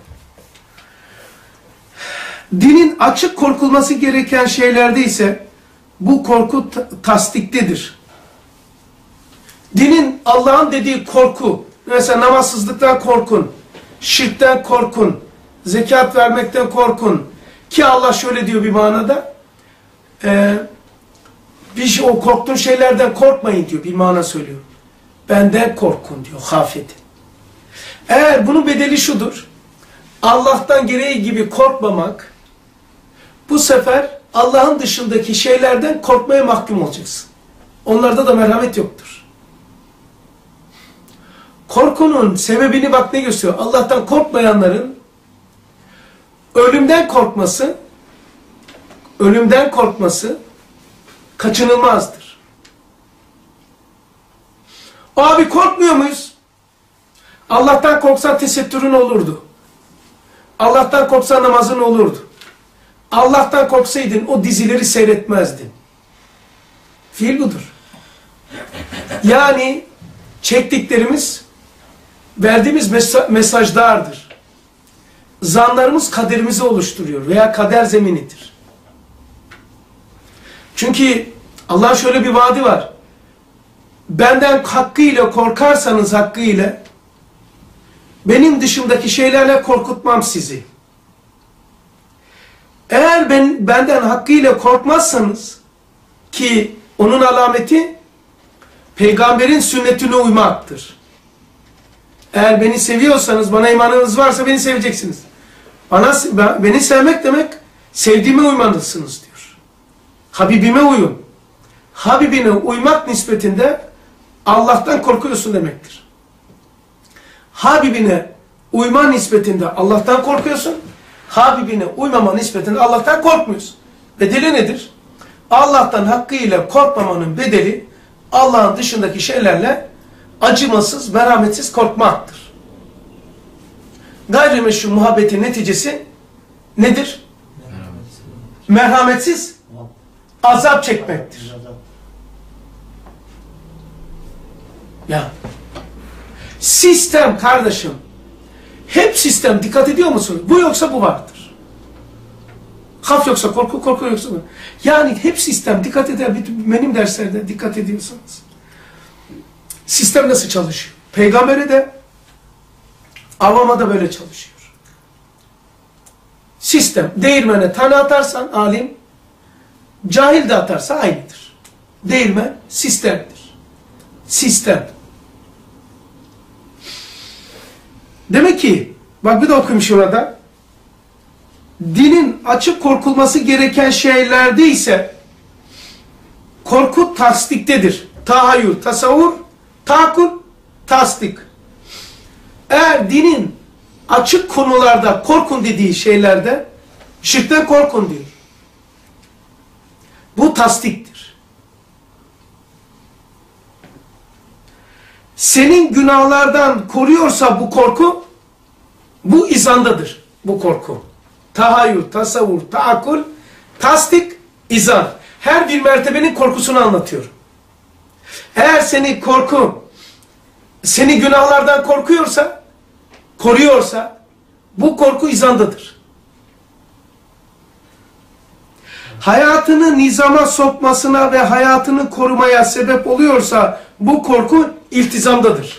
Dinin açık korkulması gereken şeylerde ise bu korku tasdiktedir. Dinin, Allah'ın dediği korku, mesela namazsızlıktan korkun, şirkten korkun, zekat vermekten korkun. Ki Allah şöyle diyor bir manada, e, bir şey, o korktuğun şeylerden korkmayın diyor, bir mana söylüyor. Benden korkun diyor, hafedin. Eğer bunun bedeli şudur, Allah'tan gereği gibi korkmamak, bu sefer Allah'ın dışındaki şeylerden korkmaya mahkum olacaksın. Onlarda da merhamet yoktur. Korkunun sebebini bak ne gösteriyor? Allah'tan korkmayanların ölümden korkması, ölümden korkması kaçınılmazdır. Abi korkmuyor muyuz? Allah'tan korksan tesettürün olurdu. Allah'tan korksan namazın olurdu. Allah'tan korksaydın o dizileri seyretmezdin. Fiil budur. Yani çektiklerimiz verdiğimiz mesa mesajlardır. Zanlarımız kaderimizi oluşturuyor veya kader zeminidir. Çünkü Allah'ın şöyle bir vaadi var. Benden hakkıyla korkarsanız hakkıyla benim dışımdaki şeylerle korkutmam sizi. Eğer ben benden hakkıyla korkmazsanız ki onun alameti peygamberin sünnetine uymaktır. Eğer beni seviyorsanız, bana imanınız varsa beni seveceksiniz. Bana, beni sevmek demek sevdiğime uymalısınız diyor. Habibime uyun. Habibine uymak nispetinde Allah'tan korkuyorsun demektir. Habibine uyma nispetinde Allah'tan korkuyorsun. Habibine uymama nispetinde Allah'tan korkmuyorsun. Bedeli nedir? Allah'tan hakkıyla korkmamanın bedeli Allah'ın dışındaki şeylerle acımasız, merhametsiz korkmaktır. Gayrimeşru muhabbetin neticesi nedir? Merhametsiz azap çekmektir. Ya sistem kardeşim, hep sistem, dikkat ediyor musun? Bu yoksa bu vardır. Haf yoksa korku, korku yoksa korku. Yani hep sistem. Dikkat eder. Benim derslerde dikkat ediyorsanız. Sistem nasıl çalışıyor? Peygamberi de avama da böyle çalışıyor. Sistem. Değirmene tane atarsan alim, cahil de atarsa aynıdır. Değirmen sistemdir. Sistem. Demek ki, bak bir de okuyayım şurada. Dinin açık korkulması gereken şeylerde ise korku tasdiktedir. Tahayyül, tasavvur, tahakkul, tasdik. Eğer dinin açık konularda korkun dediği şeylerde şirkten korkun diyor. Bu tasdiktir. Senin günahlardan koruyorsa bu korku, bu izandadır bu korku. Tahayyül, tasavvur, taakkul, tasdik, izan. Her bir mertebenin korkusunu anlatıyor. Eğer seni korku, seni günahlardan korkuyorsa, koruyorsa, bu korku izandadır. Hayatını nizama sokmasına ve hayatını korumaya sebep oluyorsa, bu korku iltizamdadır.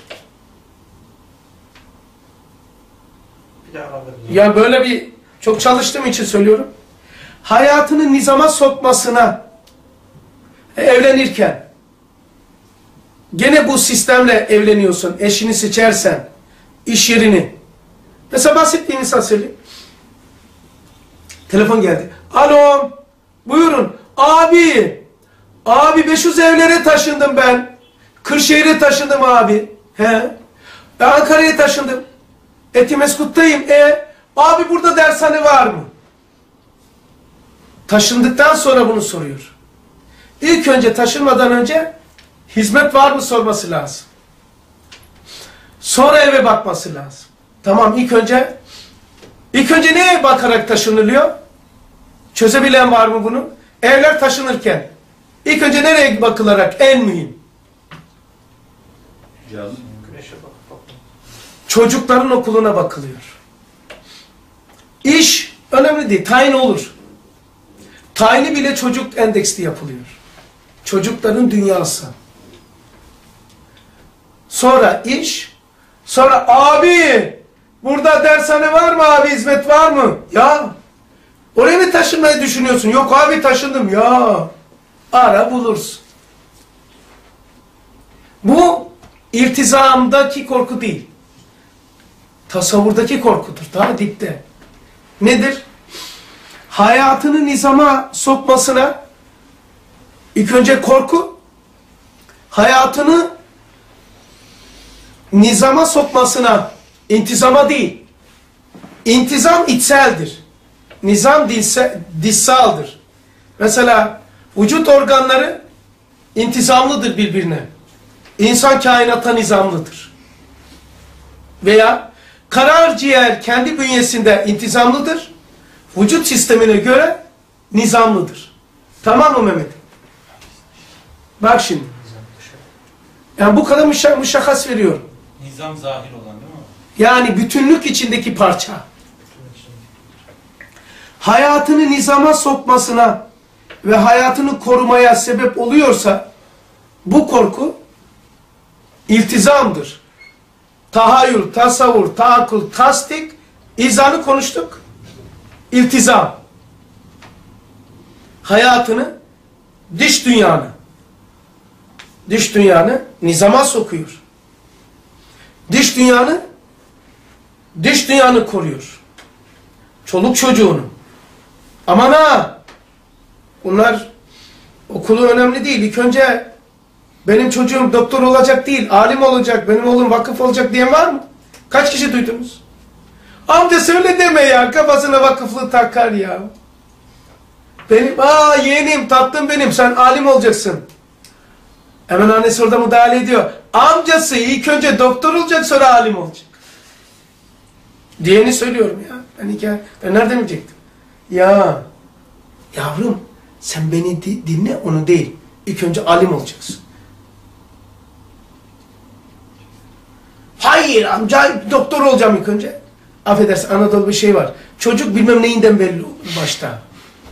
Bir daha alabilirim. Ya böyle bir, çok çalıştığım için söylüyorum. Hayatını nizama sokmasına, evlenirken, gene bu sistemle evleniyorsun, eşini seçersen, iş yerini. Mesela basit bir insan söyleyeyim. Telefon geldi. Alo, buyurun. Abi, abi beş yüz evlere taşındım ben. Kırşehir'e taşındım abi. He. Ben Ankara'ya taşındım. Etimeskut'tayım. E, abi burada dershane var mı? Taşındıktan sonra bunu soruyor. İlk önce taşınmadan önce hizmet var mı sorması lazım. Sonra eve bakması lazım. Tamam, ilk önce ilk önce neye bakarak taşınılıyor? Çözebilen var mı bunu? Evler taşınırken ilk önce nereye bakılarak? En mühim. Güneşe bak, bak. Çocukların okuluna bakılıyor. İş önemli değil. Tayin olur. Tayini bile çocuk endeksli yapılıyor. Çocukların dünyası. Sonra iş. Sonra abi burada dershane var mı abi? Hizmet var mı? Ya oraya mı taşınmayı düşünüyorsun? Yok abi taşındım. Ya ara bulursun. Bu iltizamdaki korku değil. Tasavvurdaki korkudur. Daha dipte. Nedir? Hayatını nizama sokmasına ilk önce korku, hayatını nizama sokmasına, intizama değil. İntizam içseldir. Nizam dilse, dışsaldır. Mesela vücut organları intizamlıdır birbirine. İnsan kainata nizamlıdır. Veya karaciğer kendi bünyesinde intizamlıdır. Vücut sistemine göre nizamlıdır. Tamam mı Mehmet? Bak şimdi. Yani bu kadar müşah müşahhas veriyorum. Nizam zahir olan değil mi? Yani bütünlük içindeki parça. Hayatını nizama sokmasına ve hayatını korumaya sebep oluyorsa bu korku iltizamdır. Tahayyül, tasavvur, taakkul, tasdik, izanı konuştuk. İltizam. Hayatını, dış dünyanı, dış dünyanı nizama sokuyor. Dış dünyanı, dış dünyanı koruyor. Çoluk çocuğunu. Aman ha! Bunlar okulu önemli değil. İlk önce benim çocuğum doktor olacak değil, alim olacak, benim oğlum vakıf olacak diyen var mı? Kaç kişi duydunuz? Amca söyle deme ya, kafasına vakıflığı takar ya. Benim, aa yeğenim, tatlım benim, sen alim olacaksın. Hemen annesi orada müdahale ediyor. Amcası ilk önce doktor olacak, sonra alim olacak. Diyeni söylüyorum ya. Ben, hikaye, ben nereden bilecektim? Ya, yavrum sen beni di dinle, onu değil. İlk önce alim olacaksın. Hayır amca, doktor olacağım ilk önce. Affedersin, Anadolu bir şey var. Çocuk bilmem neyinden belli olur başta.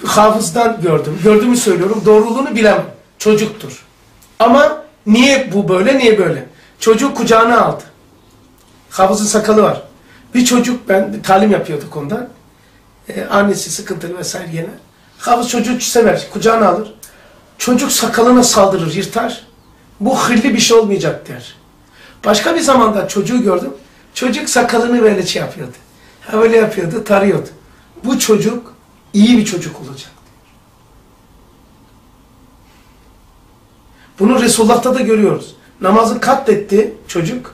hafızdan gördüm. Gördüğümü söylüyorum. Doğruluğunu bilemem. Çocuktur. Ama niye bu böyle, niye böyle? Çocuğu kucağına aldı. Hafızın sakalı var. Bir çocuk, ben bir talim yapıyorduk ondan. Ee, annesi sıkıntılı vesaire gene. Hafız çocuğu sever, kucağına alır. Çocuk sakalına saldırır, yırtar. Bu hırlı bir şey olmayacak der. Başka bir zamanda çocuğu gördüm. Çocuk sakalını böyle şey yapıyordu. Ha böyle yapıyordu, tarıyordu. Bu çocuk iyi bir çocuk olacak. Bunu Resulullah'ta da görüyoruz. Namazı katletti çocuk.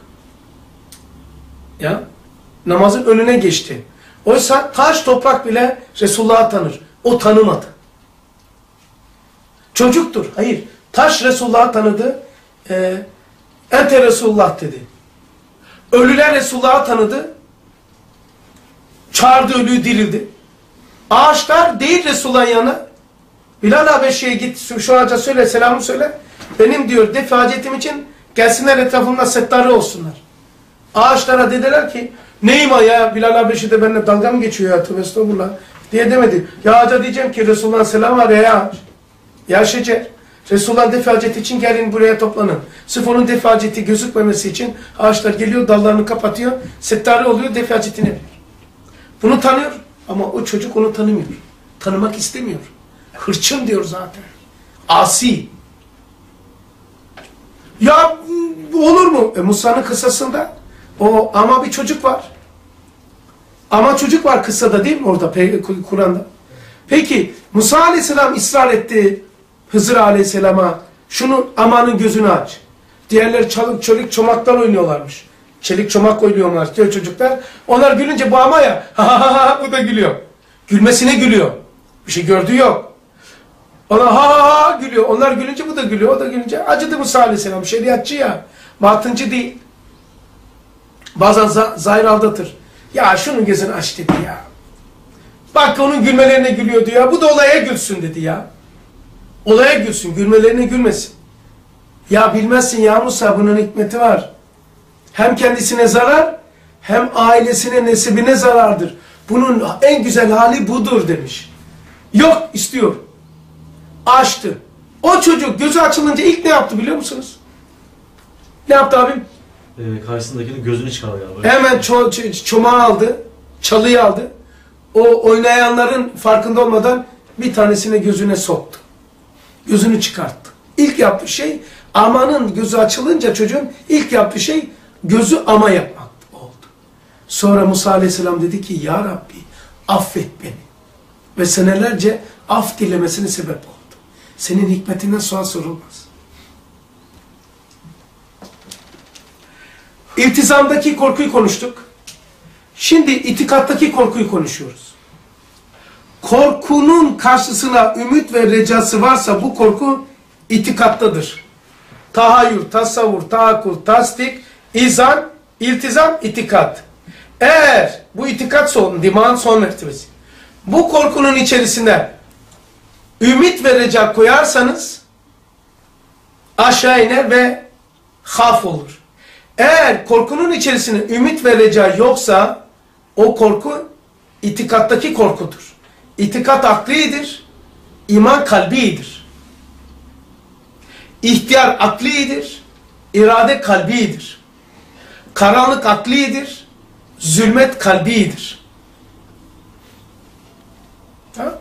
Ya, namazın önüne geçti. Oysa taş toprak bile Resulullah'ı tanır. O tanımadı. Çocuktur. Hayır. Taş Resulullah'ı tanıdı. Ee, Ente Resulullah dedi. Ölüler Resulullah'ı tanıdı. Çağırdı, ölüyü dirildi. Ağaçlar değil Resulullah'ın yanına. Bilal Habeşi'ye git şu ağaca söyle, selamı söyle. Benim diyor def hacetim için gelsinler etrafımda settarı olsunlar. Ağaçlara dediler ki neyim ya Bilal Habeşi de benimle dalga mı geçiyor ya tövbe estağfurullah diye demedi. Ya ağaca diyeceğim ki Resulullah'ın selamı var ya ağaç. Ya şecer. Resulullah'ın def haceti için gelin buraya toplanın. Sırf onun def haceti gözükmemesi için ağaçlar geliyor, dallarını kapatıyor. Settarı oluyor, def haccetini veriyor. Bunu tanıyor ama o çocuk onu tanımıyor. Tanımak istemiyor. Hırçın diyor zaten. Asi. Ya olur mu? E, Musa'nın kıssasında o ama bir çocuk var. Ama çocuk var kıssada değil mi orada Kur'an'da? Peki Musa Aleyhisselam ısrar etti Hızır Aleyhisselam'a şunu amanın gözünü aç. Diğerleri çalık çelik çomaklar oynuyorlarmış. Çelik çomak oynuyorlar diyor çocuklar. Onlar gülünce bu ama ya ha ha ha bu da gülüyor. Gülmesine gülüyor. Bir şey gördüğü yok. Ona ha ha ha gülüyor. Onlar gülünce bu da gülüyor. O da gülünce acıdı Musa Aleyhisselam. Şeriatçı ya. Batıncı değil. Bazen zahir aldatır. Ya şunun gözünü aç dedi ya. Bak onun gülmelerine gülüyordu ya. Bu da olaya gülsün dedi ya. Olaya gülsün. Gülmelerine gülmesin. Ya bilmezsin ya Musa bunun hikmeti var. Hem kendisine zarar hem ailesine nesibine zarardır. Bunun en güzel hali budur demiş. Yok istiyor. Açtı. O çocuk gözü açılınca ilk ne yaptı biliyor musunuz? Ne yaptı abim? Ee, karşısındakinin gözünü çıkardı galiba. Hemen ço ç çomağı aldı. Çalıyı aldı. O oynayanların farkında olmadan bir tanesine gözüne soktu. Gözünü çıkarttı. İlk yaptığı şey amanın gözü açılınca çocuğun ilk yaptığı şey gözü ama yapmak oldu. Sonra Musa Aleyhisselam dedi ki ya Rabbi affet beni. Ve senelerce af dilemesine sebep oldu. Senin hikmetinden sual sorulmaz. İltizamdaki korkuyu konuştuk. Şimdi itikattaki korkuyu konuşuyoruz. Korkunun karşısına ümit ve recası varsa bu korku itikattadır. Tahayyül, tasavvur, tahakkul, tasdik, izan, iltizam, itikat. Eğer bu itikat son, dimağın son mertebesi. Bu korkunun içerisine ümit ve reca koyarsanız aşağı iner ve haf olur. Eğer korkunun içerisinde ümit ve reca yoksa o korku itikattaki korkudur. İtikat aklidir, iman kalbidir. İhtiyar aklidir, irade kalbidir. Karanlık aklidir, zulmet kalbidir. Ha?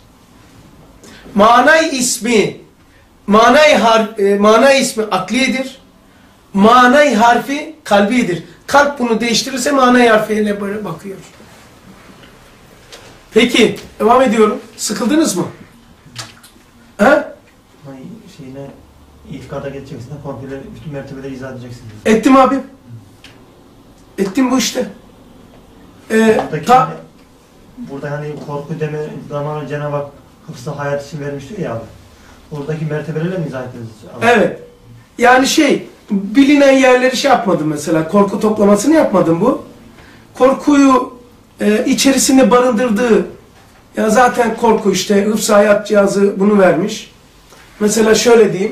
Manay ismi, manay, har, e, manay ismi aklidir. Manay harfi kalbidir. Kalp bunu değiştirirse manay harfiyle böyle bakıyor. Peki, devam ediyorum. Sıkıldınız mı? Ha? Hani şeyine itikada geçeceksin, komple bütün mertebeleri izah edeceksin. Ettim abi. Ettim bu işte. Ee, Buradaki ta hani, burada hani korku deme zamanı Cenab-ı Hak hıfzı hayat için vermiştir ya abi. Buradaki mertebelerle mi izah edeceğiz? Evet. Yani şey, bilinen yerleri şey yapmadım mesela. Korku toplamasını yapmadım bu. Korkuyu e, içerisinde barındırdığı, ya zaten korku işte, hıfz hayat cihazı bunu vermiş. Mesela şöyle diyeyim.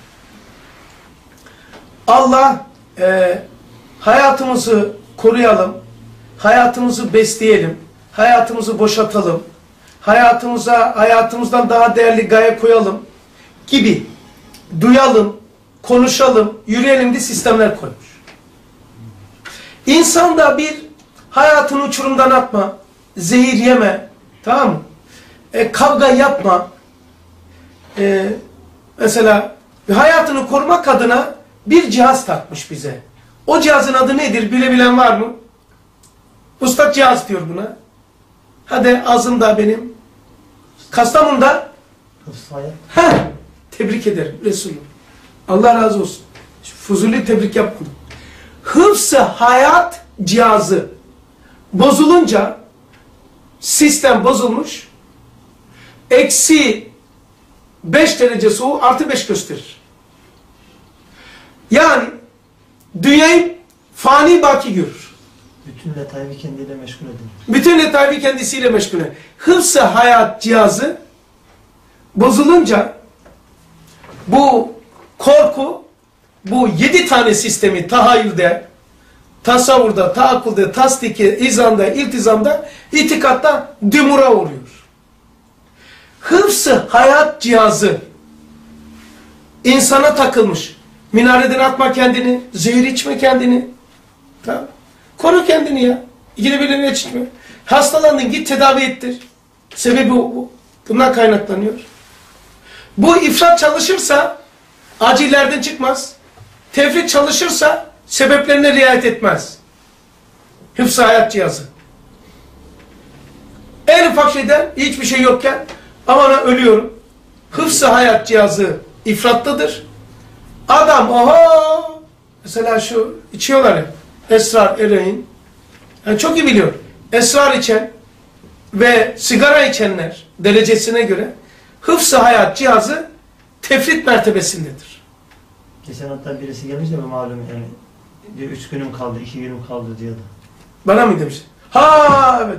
Allah e, hayatımızı koruyalım, hayatımızı besleyelim, hayatımızı boşaltalım, hayatımıza, hayatımızdan daha değerli gaye koyalım gibi duyalım, konuşalım, yürüyelim diye sistemler koymuş. İnsanda bir hayatını uçurumdan atma, zehir yeme, tamam mı? E, kavga yapma. E, mesela hayatını korumak adına bir cihaz takmış bize. O cihazın adı nedir? Bilebilen var mı? Usta cihaz diyor buna. Hadi ağzımda benim. Kastamonu'da. Hıfzı hayat. Heh, tebrik ederim Resulüm. Allah razı olsun. Fuzuli tebrik yapmadım. Hıfzı hayat cihazı bozulunca, sistem bozulmuş, eksi beş derece soğuğu artı beş gösterir. Yani dünyayı fani baki görür. Bütün detayı kendiyle meşgul edin. Bütün detayı kendisiyle meşgul eder. Hıfzı hayat cihazı bozulunca bu korku, bu yedi tane sistemi tahayyülde, tasavvurda, taakkülde, tasdikte, izanda, iltizamda, itikatta dümura uğruyor. Hıfzı hayat cihazı insana takılmış. Minareden atma kendini, zehir içme kendini. Tamam. Koru kendini ya. İkide birine içme. Hastalandın, git tedavi ettir. Sebebi o, bu. Bundan kaynaklanıyor. Bu ifrat çalışırsa acillerden çıkmaz. Tefrit çalışırsa sebeplerine riayet etmez. Hıfzı hayat cihazı. En ufak şeyden hiçbir şey yokken aman ölüyorum. Hıfzı hayat cihazı ifrattadır. Adam oho mesela şu içiyorlar ya esrar, eroin. Yani çok iyi biliyor. Esrar içen ve sigara içenler derecesine göre hıfzı hayat cihazı tefrit mertebesindedir. Geçen hatta birisi gelmiş de malum yani diyor üç günüm kaldı, iki günüm kaldı diyordu. Bana mı demiş? Ha evet.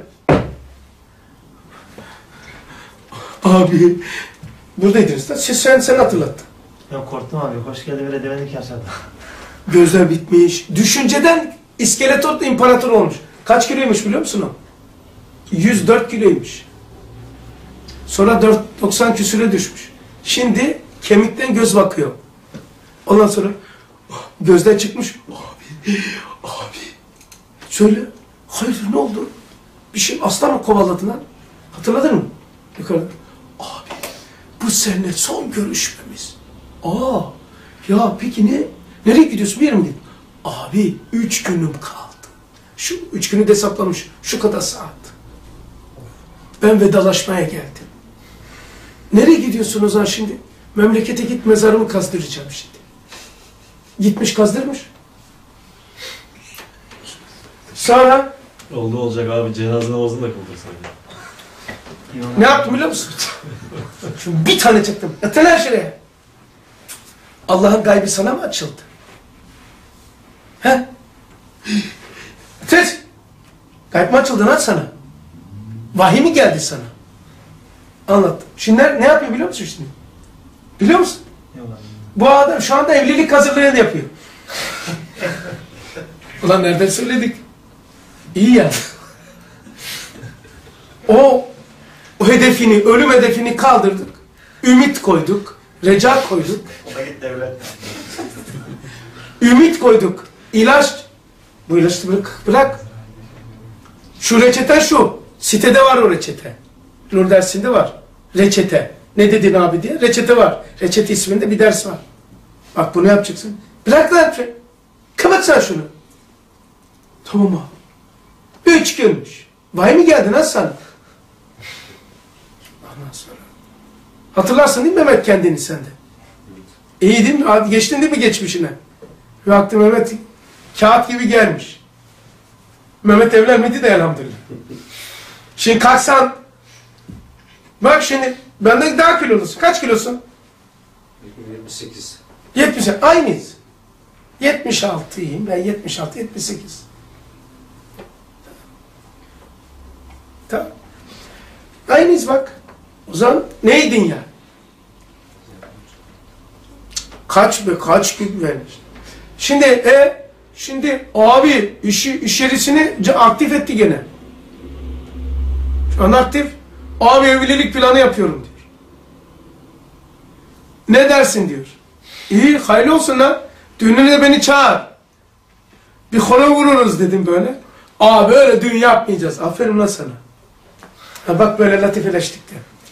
Abi buradaydınız da siz sen, sen hatırlattın. Ben korktum abi. Hoş geldin bile demedik ki aşağıda. Gözler bitmiş. Düşünceden iskeletor imparator olmuş. Kaç kiloymuş biliyor musun o? yüz dört kiloymuş. Sonra doksan küsüre düşmüş. Şimdi kemikten göz bakıyor. Ondan sonra gözden çıkmış. Abi, abi. Söyle. Hayır ne oldu? Bir şey aslan mı kovaladı lan? Hatırladın mı? Yukarıda. Abi bu seninle son görüşmemiz. Aa ya peki ne? Nereye gidiyorsun? Bir yere mi gidiyorsun? Abi üç günüm kaldı. Şu üç günü de hesaplamış. Şu kadar saat. Ben vedalaşmaya geldim. Nereye gidiyorsun o zaman şimdi? Memlekete git mezarımı kazdıracağım şimdi. Gitmiş kazdırmış. Sonra Oldu olacak abi. Cenaze namazını da kıldırsaydı. ne yaptım biliyor musun? Şimdi bir tane çektim. Yatın her şuraya. Allah'ın gaybi sana mı açıldı? He? Tez. Gayb mi açıldı lan sana? Vahiy mi geldi sana? Anlattım. Şimdi ne yapıyor biliyor musun şimdi? Biliyor musun? Yok abi. Bu adam şu anda evlilik hazırlığını yapıyor. Ulan nereden söyledik? İyi ya. O, o hedefini, ölüm hedefini kaldırdık. Ümit koyduk. Reca koyduk. O da git devlet. Ümit koyduk. İlaç. Bu ilaçı bırak. Bırak. Şu reçete şu. Sitede var o reçete. Nur dersinde var. Reçete. Ne dedin abi diye. Reçete var. Reçete isminde bir ders var. Bak bunu yapacaksın. Bırak lan. Kapat sen şunu. Tamam abi. Üç günmüş. Vay mı geldin ha sen? Ondan sonra. Hatırlarsın değil mi Mehmet kendini sende? İyi değil mi? Abi geçtin değil mi geçmişine? Baktım Mehmet kağıt gibi gelmiş. Mehmet evlenmedi de elhamdülillah. Şimdi kalksan bak şimdi benden daha kilolusun. Kaç kilosun? yetmiş sekiz. yetmiş. Aynıyız. yetmiş altıyım. Ben yetmiş altı, yetmiş sekiz. Tamam. Aynıyız bak. O zaman neydin ya? Kaç be kaç gün vermiş. Şimdi e şimdi abi işi iş yerisini aktif etti gene. Şu an aktif. Abi evlilik planı yapıyorum diyor. Ne dersin diyor. İyi, hayırlı olsun lan. Düğününe de beni çağır. Bir kola vururuz dedim böyle. Aa böyle düğün yapmayacağız. Aferin lan sana. Ha bak böyle latifeleştik de.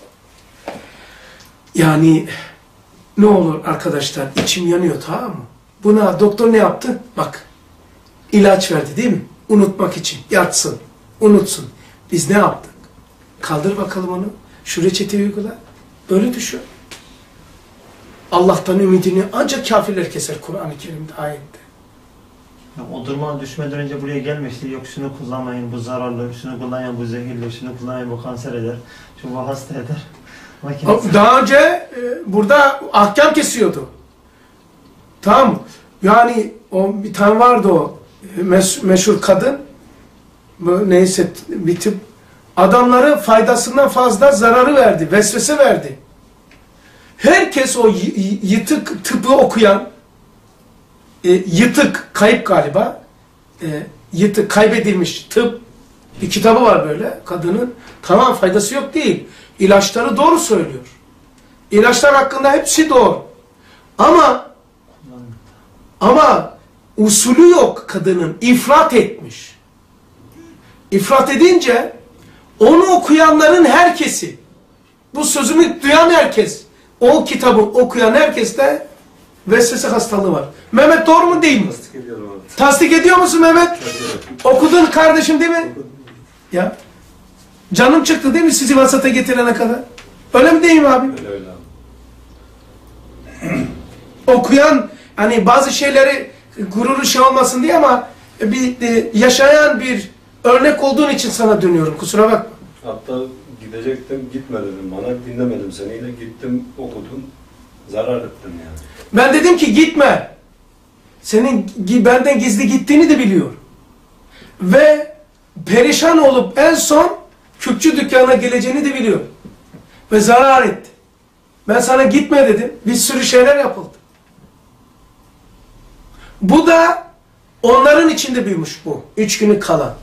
Yani ne olur arkadaşlar, içim yanıyor, tamam mı? Buna doktor ne yaptı? Bak ilaç verdi değil mi? Unutmak için. Yatsın. Unutsun. Biz ne yaptık? Kaldır bakalım onu. Şu reçeteyi uygula. Böyle düşün. Allah'tan ümidini ancak kafirler keser Kur'an-ı Kerim'de, ayette. Ya o duruma düşmeden önce buraya gelmişti. Yok şunu kullanmayın, bu zararlı, şunu kullanmayın, bu zehirli, şunu kullanmayın, bu kanser eder, şu bu hasta eder. Makinesi. Daha önce e, burada ahkam kesiyordu. Tamam mı? Yani o bir tane vardı o meş, meşhur kadın. Bu neyse bir tip. Adamları faydasından fazla zararı verdi, vesvese verdi. Herkes o yıtık tıbbı okuyan, e, yıtık, kayıp galiba, e, yıtık, kaybedilmiş tıp bir kitabı var böyle kadının. Tamam, faydası yok değil. İlaçları doğru söylüyor. İlaçlar hakkında hepsi doğru. Ama ama usulü yok kadının. İfrat etmiş. İfrat edince onu okuyanların herkesi, bu sözümü duyan herkes, o kitabı okuyan herkes de vesvese hastalığı var. Mehmet doğru mu değil mi? Tasdik ediyorum abi. Tasdik ediyor musun Mehmet? Okudun kardeşim değil mi? Ya. Canım çıktı değil mi sizi vasata getirene kadar? Öyle mi değil mi abi? Öyle öyle abi. Okuyan, hani bazı şeyleri gururu şey olmasın diye ama bir de yaşayan bir örnek olduğun için sana dönüyorum. Kusura bakma. Hatta gidecektim, gitme dedim bana. Dinlemedim seniyle. Gittim, okudum. Zarar ettim yani. Ben dedim ki gitme. Senin benden gizli gittiğini de biliyor. Ve perişan olup en son Kürkçü dükkanına geleceğini de biliyor. Ve zarar etti. Ben sana gitme dedim. Bir sürü şeyler yapıldı. Bu da onların içinde büyümüş bu. Üç günü kalan.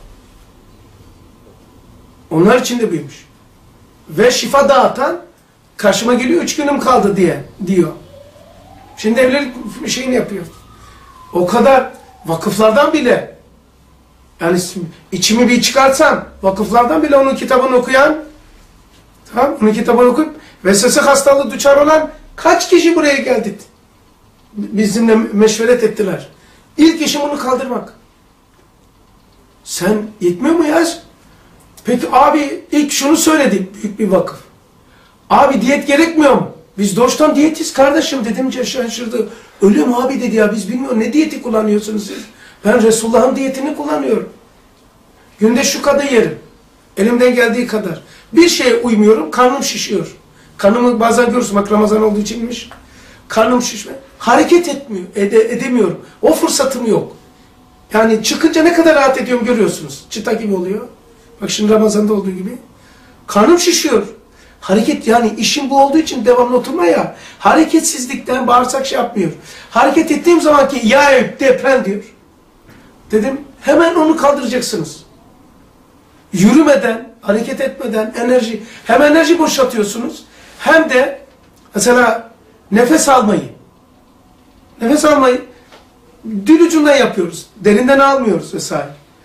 Onlar içinde büyümüş. Ve şifa dağıtan karşıma geliyor, üç günüm kaldı diye diyor. Şimdi evlilik şeyini yapıyor. O kadar vakıflardan bile, yani içimi bir çıkarsam vakıflardan bile onun kitabını okuyan, tamam, onun kitabını okuyup vesvese hastalığı düçar olan kaç kişi buraya geldi? Bizimle meşveret ettiler. İlk işim onu kaldırmak. Sen yetmiyor mu ya? Peki abi ilk şunu söyledi büyük bir vakıf. Abi diyet gerekmiyor mu? Biz doğuştan diyetiz kardeşim dedim, şaşırdı. Öyle mi abi dedi ya, biz bilmiyoruz ne diyeti kullanıyorsunuz siz? Ben Resulullah'ın diyetini kullanıyorum. Günde şu kadar yerim. Elimden geldiği kadar. Bir şeye uymuyorum, karnım şişiyor. Karnımı bazen görürsün, bak Ramazan olduğu içinmiş. Karnım şişme. Hareket etmiyor, ede, edemiyorum. O fırsatım yok. Yani çıkınca ne kadar rahat ediyorum görüyorsunuz. Çıta gibi oluyor. Bak şimdi Ramazan'da olduğu gibi. Karnım şişiyor. Hareket, yani işim bu olduğu için devamlı oturma ya. Hareketsizlikten bağırsak şey yapmıyor. Hareket ettiğim zaman ki ya deprem diyor. Dedim hemen onu kaldıracaksınız. Yürümeden, hareket etmeden enerji, hem enerji boşaltıyorsunuz hem de mesela nefes almayı. Nefes almayı dil ucundan yapıyoruz. Derinden almıyoruz vesaire.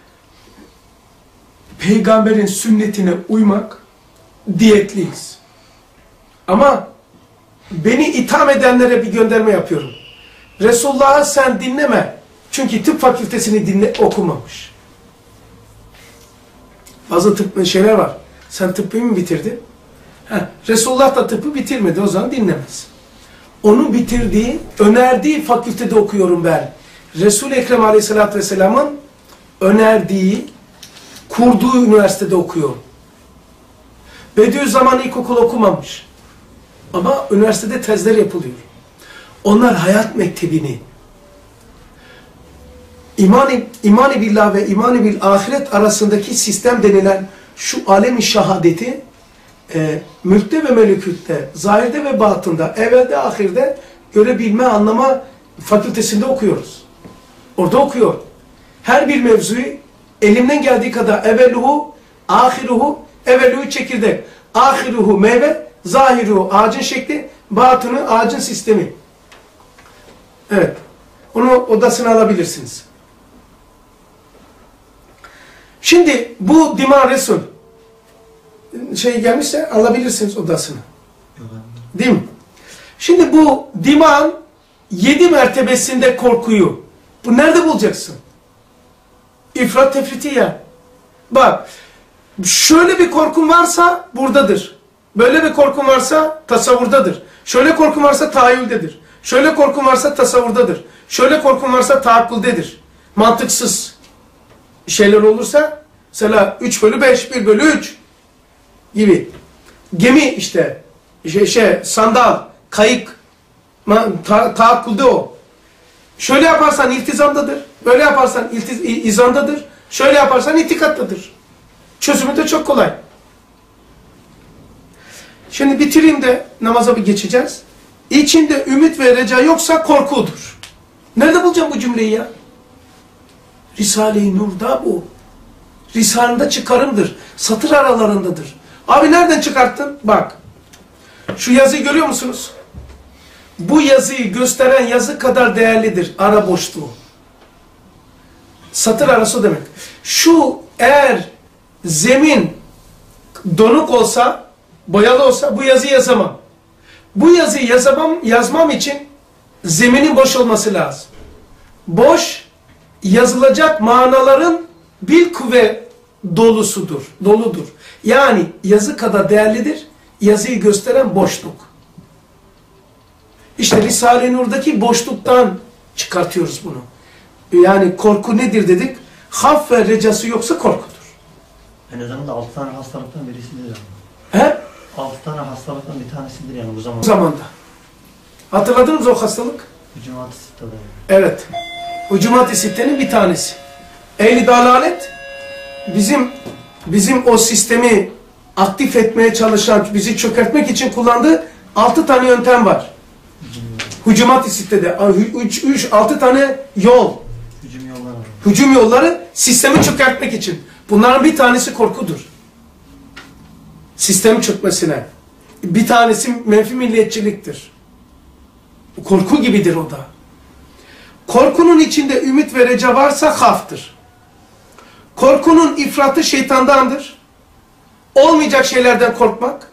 Peygamberin sünnetine uymak, diyetliyiz. Ama beni itham edenlere bir gönderme yapıyorum. Resulullah'ı sen dinleme. Çünkü tıp fakültesini dinle, okumamış. Bazı tıp şeyler var. Sen tıbbı mı bitirdin? Heh, Resulullah da tıbbı bitirmedi. O zaman dinlemez. Onun bitirdiği, önerdiği fakültede okuyorum ben. Resul-i Ekrem Aleyhisselatü Vesselam'ın önerdiği, kurduğu üniversitede okuyorum. Bediüzzaman ilkokul okumamış. Ama üniversitede tezler yapılıyor. Onlar hayat mektebini, İman-ı iman billah ve iman-ı bil ahiret arasındaki sistem denilen şu alem-i şahadeti e, mülkte ve melekütte, zahirde ve batında, evvelde, ahirde görebilme, anlama fakültesinde okuyoruz. Orada okuyor. Her bir mevzuyu elimden geldiği kadar evveluhu, ahiruhu, evveluhu çekirdek, Ahiruhu meyve, zahiruhu ağacın şekli, batını ağacın sistemi. Evet. Onu odasına alabilirsiniz. Şimdi bu Dima Resul şey gelmişse alabilirsiniz odasına. Değil mi? Şimdi bu Dima'nın yedi mertebesinde korkuyu bu nerede bulacaksın? İfrat tefritiye. Bak, şöyle bir korkun varsa buradadır. Böyle bir korkun varsa tasavvurdadır. Şöyle korkun varsa tahayyüldedir. Şöyle korkun varsa tasavvurdadır. Şöyle korkun varsa tahakküldedir. Mantıksız şeyler olursa mesela üç bölü beş, bir bölü üç gibi. Gemi işte, şey, şey sandal, kayık, ta, tahakkülde o. Şöyle yaparsan iltizamdadır. Böyle yaparsan iltiz, izandadır. Şöyle yaparsan itikattadır. Çözümü de çok kolay. Şimdi bitireyim de namaza bir geçeceğiz. İçinde ümit ve reca yoksa korkudur. Nerede bulacağım bu cümleyi ya? Risale-i Nur'da bu. Risale'de çıkarımdır. Satır aralarındadır. Abi nereden çıkarttın? Bak. Şu yazıyı görüyor musunuz? Bu yazıyı gösteren yazı kadar değerlidir. Ara boşluğu. Satır arası demek. Şu eğer zemin donuk olsa, boyalı olsa bu yazıyı yazamam. Bu yazıyı yazamam, yazmam için zeminin boş olması lazım. Boş, yazılacak manaların bil kuvve dolusudur, doludur. Yani yazı kadar değerlidir, yazıyı gösteren boşluk. İşte Risale-i Nur'daki boşluktan çıkartıyoruz bunu. Yani korku nedir dedik? Haf ve recası yoksa korkudur. En azından da altı tane hastalıktan birisidir yani. He? Altı tane hastalıktan bir tanesidir yani bu zamanda. O zamanda. Hatırladınız o hastalık? Hücumat-ı Sitte'de. Evet. Hücumat-ı Sitte'nin bir tanesi. Ehli dalalet bizim bizim o sistemi aktif etmeye çalışan, bizi çökertmek için kullandığı altı tane yöntem var. Hücumat-ı Sitte'de üç, üç, altı tane yol. Hücum yolları var. Hücum yolları sistemi çökertmek için. Bunların bir tanesi korkudur. Sistemin çökmesine. Bir tanesi menfi milliyetçiliktir. Korku gibidir o da. Korkunun içinde ümit ve reca varsa haftır. Korkunun ifratı şeytandandır. Olmayacak şeylerden korkmak.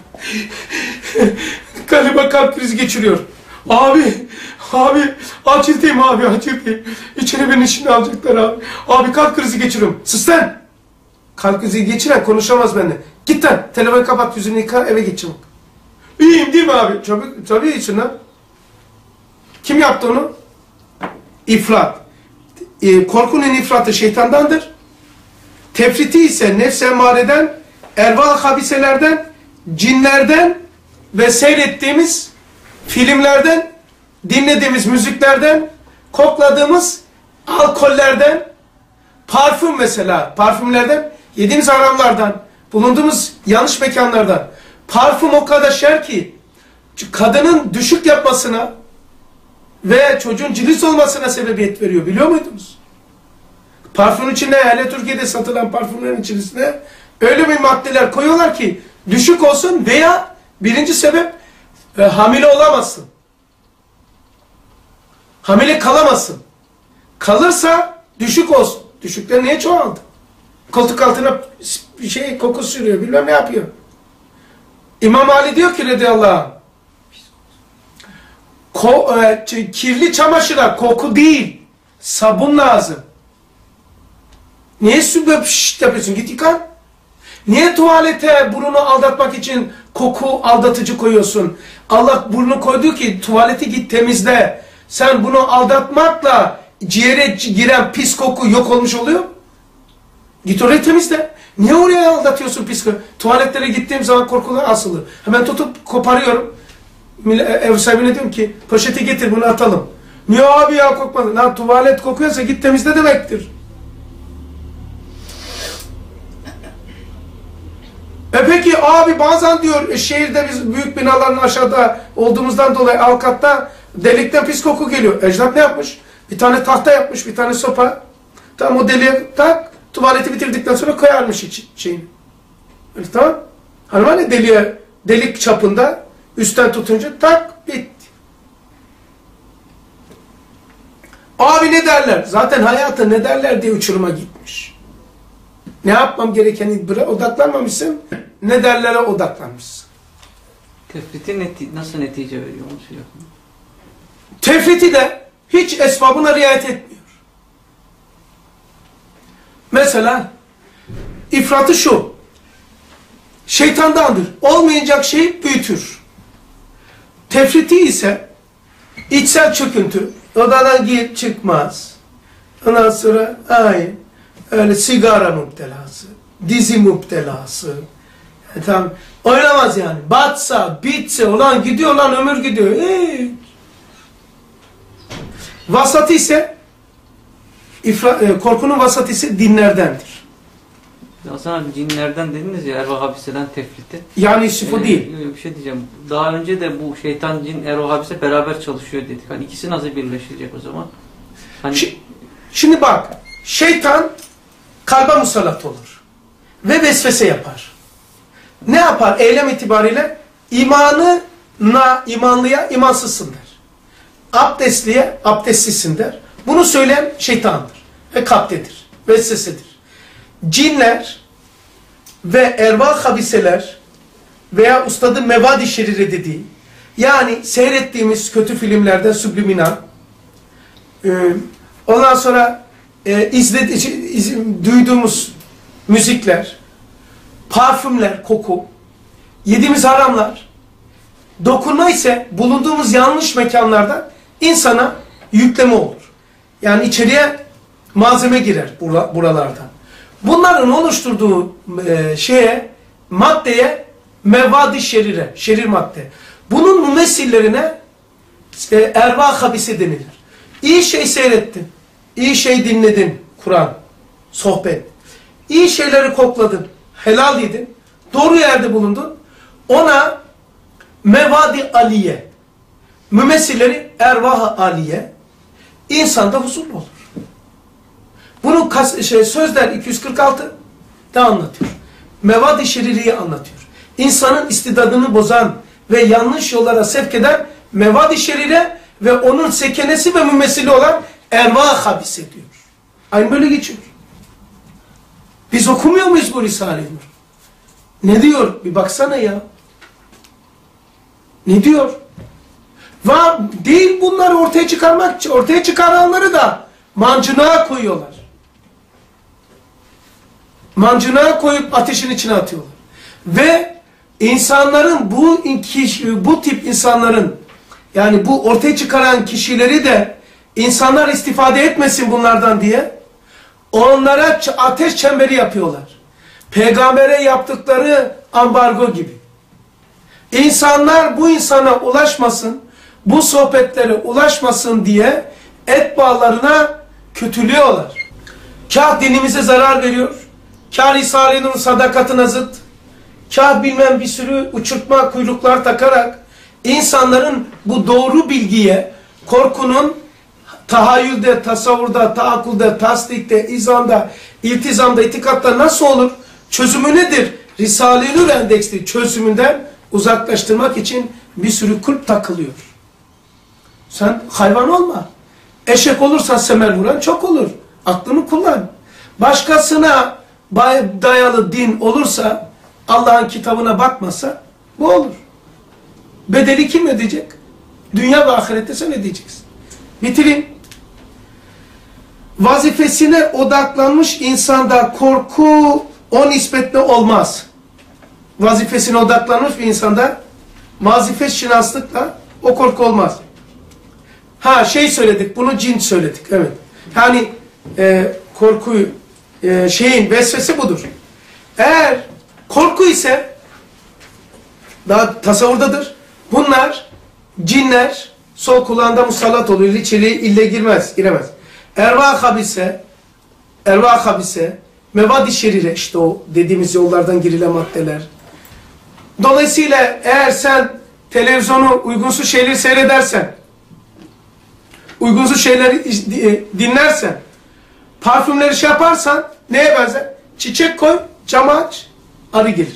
Galiba kalp krizi geçiriyor. Abi, abi, acildeyim abi, acildeyim. İçeri beni şimdi alacaklar abi. Abi kalp krizi geçiriyorum. Sus lan! Kalp krizi geçiren konuşamaz benimle. Git lan, telefonu kapat, yüzünü yıka, eve git çabuk. İyiyim değil mi abi? Tabii, tabii iyisin lan. Kim yaptı onu? İfrat. E, korkunun ifratı şeytandandır. Tefriti ise nefs-i emmareden, erval habiselerden, cinlerden ve seyrettiğimiz filmlerden, dinlediğimiz müziklerden, kokladığımız alkollerden, parfüm mesela, parfümlerden, yediğimiz haramlardan, bulunduğumuz yanlış mekanlardan. Parfüm o kadar şer ki, kadının düşük yapmasına ve çocuğun cilis olmasına sebebiyet veriyor. Biliyor muydunuz? Parfümün içine, hele Türkiye'de satılan parfümlerin içerisine öyle bir maddeler koyuyorlar ki düşük olsun veya birinci sebep e, hamile olamazsın. Hamile kalamazsın. Kalırsa düşük olsun. Düşükler niye çoğaldı? Koltuk altına bir şey koku sürüyor, bilmem ne yapıyor. İmam Ali diyor ki radıyallahu anh, Ko, e, kirli çamaşıra koku değil, sabun lazım. Niye sübbe pişt yapıyorsun? Git yıkan. Niye tuvalete burnunu aldatmak için koku aldatıcı koyuyorsun? Allah burnunu koydu ki tuvaleti git temizle. Sen bunu aldatmakla ciğere giren pis koku yok olmuş oluyor. Git orayı temizle. Niye oraya aldatıyorsun pis koku? Tuvaletlere gittiğim zaman korkular asılı. Hemen tutup koparıyorum. Ev sahibine diyorum ki poşeti getir bunu atalım. Niye abi ya kokmadı? Lan tuvalet kokuyorsa git temizle demektir. E peki abi bazen diyor şehirde biz büyük binaların aşağıda olduğumuzdan dolayı alt katta delikten pis koku geliyor. Ecdat ne yapmış? Bir tane tahta yapmış, bir tane sopa. Tamam o deliğe tak, tuvaleti bitirdikten sonra koyarmış için şeyini. Öyle tamam. Hani var ya deliğe, delik çapında üstten tutunca tak bitti. Abi ne derler? Zaten hayata ne derler diye uçuruma gitmiş. Ne yapmam gerekeni odaklanmamışsın, ne derlere odaklanmışsın. Tefriti neti nasıl netice veriyor onu şey yapın. Tefriti de hiç esbabına riayet etmiyor. Mesela ifratı şu, şeytandandır. Olmayacak şeyi büyütür. Tefriti ise içsel çöküntü. Odadan gir çıkmaz. Ondan sonra ay öyle sigara müptelası, dizi müptelası. Yani tam oynamaz yani. Batsa, bitse, ulan gidiyor lan ömür gidiyor. Hiç. Vasatı ise ifra, e, korkunun vasatı ise dinlerdendir. Hasan abi cinlerden dediniz ya ervah habiseden tefriti. Yani sıfır Ee, değil. Bir şey diyeceğim. Daha önce de bu şeytan, cin, ervah habise beraber çalışıyor dedik. Hani ikisi nasıl birleşecek o zaman? Hani Şi- Şimdi bak, şeytan kalbe musallat olur ve vesvese yapar. Ne yapar? Eylem itibariyle imanı na imanlıya imansızsın der. Abdestliye abdestsizsin der. Bunu söyleyen şeytandır ve kalptedir, vesvesedir. Cinler ve ervah habiseler veya ustadın mevadi şerire dediği, yani seyrettiğimiz kötü filmlerden subliminal, e, ondan sonra e, izledi, iz, duyduğumuz müzikler, parfümler, koku, yediğimiz haramlar, dokunma ise bulunduğumuz yanlış mekanlarda insana yükleme olur. Yani içeriye malzeme girer buralardan. Bunların oluşturduğu e, şeye, maddeye mevadi şerire, şerir madde. Bunun mümessillerine e, ervah habise denilir. İyi şey seyrettin, iyi şey dinledin, Kur'an, sohbet. İyi şeyleri kokladın, helal yedin, doğru yerde bulundun. Ona mevadi aliye, mümessilleri ervah aliye, insanda huzurlu olur. Bunu kas, şey, Sözler iki yüz kırk altı da anlatıyor. Mevadi şeririyi anlatıyor. İnsanın istidadını bozan ve yanlış yollara sevk eden mevadi şerire ve onun sekenesi ve mümessili olan ervah habis ediyor. Aynı böyle geçiyor. Biz okumuyor muyuz bu Risale-i Nur? Ne diyor? Bir baksana ya. Ne diyor? Var değil bunları ortaya çıkarmak, ortaya çıkaranları da mancınığa koyuyorlar. Mancınığa koyup ateşin içine atıyorlar. Ve insanların bu kişi, bu tip insanların, yani bu ortaya çıkaran kişileri de insanlar istifade etmesin bunlardan diye onlara ateş çemberi yapıyorlar. Peygambere yaptıkları ambargo gibi. İnsanlar bu insana ulaşmasın, bu sohbetlere ulaşmasın diye etbalarına kötülüyorlar. Kah dinimize zarar veriyor, kah Risale-i Nur'un sadakatine zıt, kah bilmem bir sürü uçurtma kuyruklar takarak insanların bu doğru bilgiye, korkunun tahayyülde, tasavvurda, taakkulde, tasdikte, izanda, iltizamda, itikatta nasıl olur? Çözümü nedir? Risale-i Nur endeksli çözümünden uzaklaştırmak için bir sürü kulp takılıyor. Sen hayvan olma. Eşek olursan semer vuran çok olur. Aklını kullan. Başkasına dayalı din olursa, Allah'ın kitabına bakmasa bu olur. Bedeli kim ödeyecek? Dünya ve ahirette sen ödeyeceksin. Bitireyim. Vazifesine odaklanmış insanda korku o nispetle olmaz. Vazifesine odaklanmış bir insanda vazife şinaslıkla o korku olmaz. Ha şey söyledik, bunu cin söyledik. Evet. Yani e, korkuyu, e, şeyin vesvese budur. Eğer korku ise daha tasavvurdadır. Bunlar cinler sol kulağında musallat oluyor. İçeriye ille girmez, giremez. Ervah habise, ervah habise, mevadi şerire, işte o dediğimiz yollardan girilen maddeler. Dolayısıyla eğer sen televizyonu uygunsuz şeyleri seyredersen, uygunsuz şeyleri dinlersen, parfümleri şey yaparsan neye benzer? Çiçek koy, cama aç, arı gelir.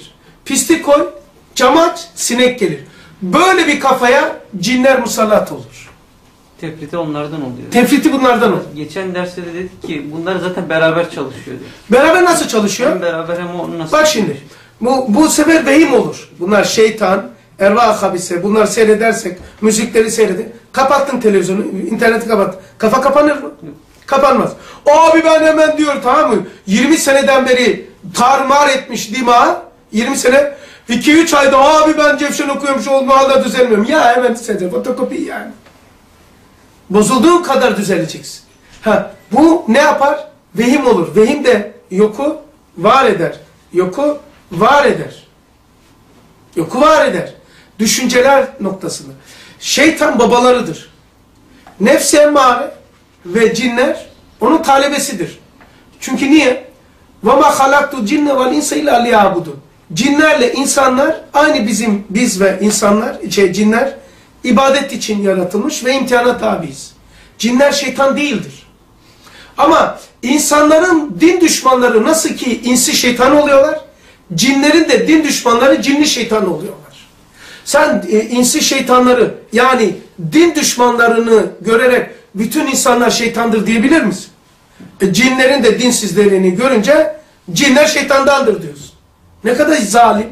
Pislik koy, cam aç, sinek gelir. Böyle bir kafaya cinler musallat olur. Tefriti onlardan oluyor. Tefriti bunlardan olur. Geçen derste de dedik ki bunlar zaten beraber çalışıyor dedi. Beraber nasıl çalışıyor? Hem beraber hem onu nasıl Bak şimdi, bu, bu sefer vehim olur. Bunlar şeytan, erva habise, bunları seyredersek, müzikleri seyredin. Kapattın televizyonu, interneti kapat. Kafa kapanır mı? Kapanmaz. Abi ben hemen diyor, tamam mı? yirmi seneden beri tarmar etmiş dima, yirmi sene, iki üç ayda abi ben Cevşen okuyormuş olduğum halde düzelmiyorum. Ya hemen size fotokopi yani. Bozulduğun kadar düzeleceksin. Ha, bu ne yapar? Vehim olur. Vehim de yoku var eder. Yoku var eder. Yoku var eder. Düşünceler noktasında. Şeytan babalarıdır. Nefs-i emmare ve cinler onun talebesidir. Çünkü niye? وَمَا خَلَقْتُ الْجِنَّ وَالْاِنْسَ اِلَّا لِيَعْبُدُونَ Cinlerle insanlar aynı bizim, biz ve insanlar, şey, cinler ibadet için yaratılmış ve imtihana tabiiz. Cinler şeytan değildir. Ama insanların din düşmanları nasıl ki insi şeytan oluyorlar, cinlerin de din düşmanları cinli şeytan oluyorlar. Sen e, insi şeytanları yani din düşmanlarını görerek bütün insanlar şeytandır diyebilir misin? E, cinlerin de dinsizlerini görünce cinler şeytandandır diyorsun. Ne kadar zalim.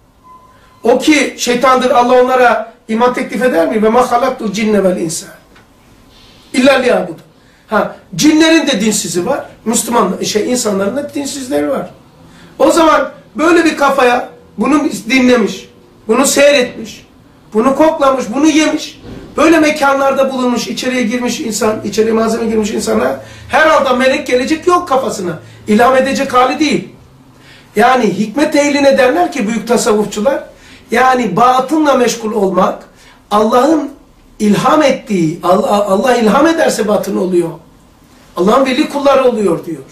O ki şeytandır, Allah onlara iman teklif eder mi? Ve ma halaktul cinne vel insan illa liyabudun. Ha, cinlerin de dinsizi var. Müslüman şey insanların da dinsizleri var. O zaman böyle bir kafaya bunu dinlemiş, bunu seyretmiş, bunu koklamış, bunu yemiş. Böyle mekanlarda bulunmuş, içeriye girmiş insan, içeriye malzeme girmiş insana herhalde melek gelecek yok kafasına. İlham edecek hali değil. Yani hikmet ehline derler ki büyük tasavvufçular, yani batınla meşgul olmak, Allah'ın ilham ettiği, Allah, Allah ilham ederse batın oluyor. Allah'ın veli kulları oluyor diyor.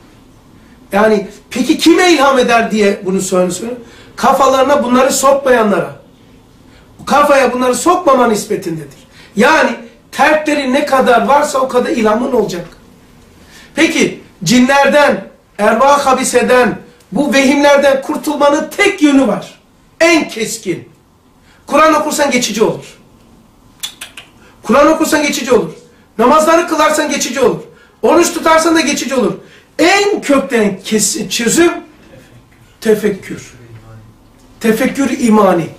Yani peki kime ilham eder diye bunu söylüyor. Kafalarına bunları sokmayanlara. Kafaya bunları sokmama nispetindedir. Yani terkleri ne kadar varsa o kadar ilhamın olacak. Peki cinlerden, erva habiseden, bu vehimlerden kurtulmanın tek yönü var. En keskin. Kur'an okursan geçici olur. Kur'an okursan geçici olur. Namazları kılarsan geçici olur. Oruç tutarsan da geçici olur. En kökten kesin çözüm tefekkür. Tefekkür imani.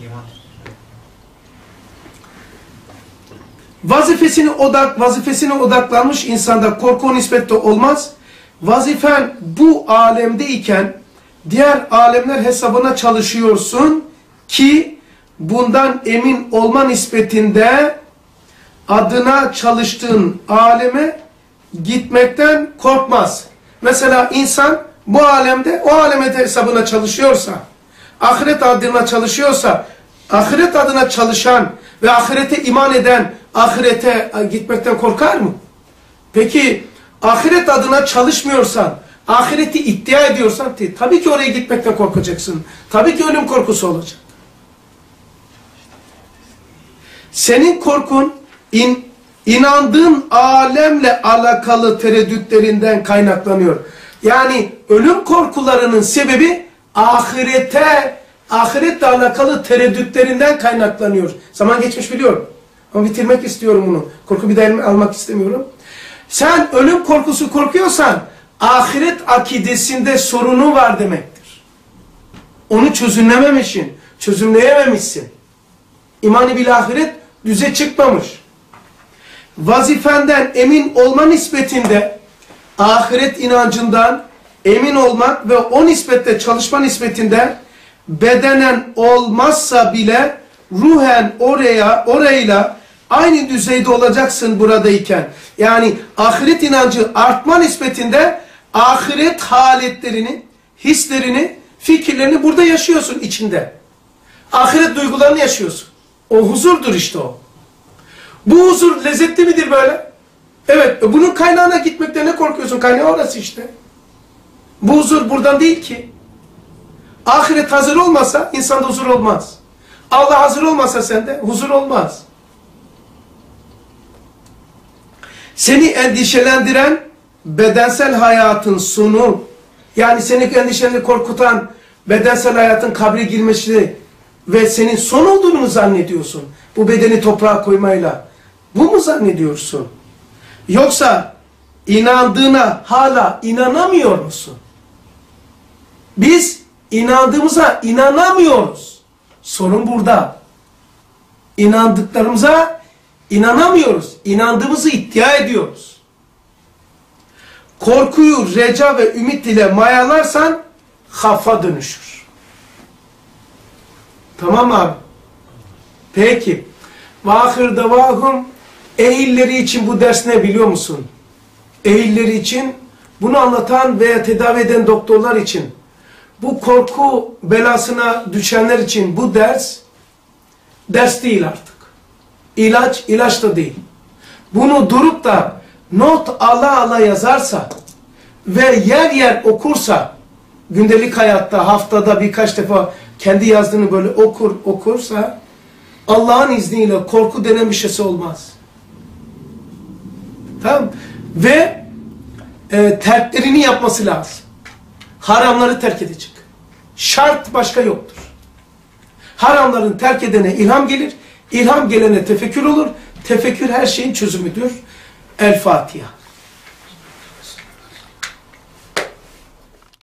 Vazifesine odak, vazifesine odaklanmış insanda korku nispette olmaz. Vazifen bu alemdeyken diğer alemler hesabına çalışıyorsun ki bundan emin olma nispetinde adına çalıştığın aleme gitmekten korkmaz. Mesela insan bu alemde o aleme hesabına çalışıyorsa, ahiret adına çalışıyorsa, ahiret adına çalışan ve ahirete iman eden ahirete gitmekten korkar mı? Peki ahiret adına çalışmıyorsan, ahireti iddia ediyorsan tabii ki oraya gitmekten korkacaksın. Tabii ki ölüm korkusu olacak. Senin korkun in, inandığın alemle alakalı tereddütlerinden kaynaklanıyor. Yani ölüm korkularının sebebi ahirete, ahiretle alakalı tereddütlerinden kaynaklanıyor. Zaman geçmiş biliyorum. Ama bitirmek istiyorum bunu. Korku bir daha almak istemiyorum. Sen ölüm korkusu korkuyorsan ahiret akidesinde sorunu var demektir. Onu çözümlememişsin, çözümleyememişsin. İmanı bil ahiret düze çıkmamış. Vazifenden emin olma nispetinde ahiret inancından emin olmak ve o nispette çalışma nispetinde bedenen olmazsa bile ruhen oraya orayla aynı düzeyde olacaksın buradayken. Yani ahiret inancı artma nispetinde ahiret haletlerini, hislerini, fikirlerini burada yaşıyorsun içinde. Ahiret duygularını yaşıyorsun. O huzurdur işte o. Bu huzur lezzetli midir böyle? Evet. Bunun kaynağına gitmekte ne korkuyorsun? Kaynağı orası işte. Bu huzur buradan değil ki. Ahiret hazır olmasa insanda huzur olmaz. Allah hazır olmasa sende huzur olmaz. Seni endişelendiren bedensel hayatın sonu, yani seni endişeni korkutan bedensel hayatın kabre girmesi ve senin son olduğunu mu zannediyorsun? Bu bedeni toprağa koymayla. Bu mu zannediyorsun? Yoksa inandığına hala inanamıyor musun? Biz inandığımıza inanamıyoruz. Sorun burada. İnandıklarımıza inanamıyoruz. İnandığımızı iddia ediyoruz. Korkuyu reca ve ümit ile mayalarsan hafa dönüşür. Tamam abi. Peki. Vahir davahum, ehilleri için bu ders ne biliyor musun? Ehilleri için, bunu anlatan veya tedavi eden doktorlar için, bu korku belasına düşenler için bu ders ders değil artık. İlaç, ilaç da değil. Bunu durup da not ala ala yazarsa ve yer yer okursa, gündelik hayatta haftada birkaç defa kendi yazdığını böyle okur okursa, Allah'ın izniyle korku denen bir şeysi olmaz. Tamam. Ve e, terklerini yapması lazım. Haramları terk edecek. Şart başka yoktur. Haramların terk edene ilham gelir. İlham gelene tefekkür olur. Tefekkür her şeyin çözümüdür. El Fatiha.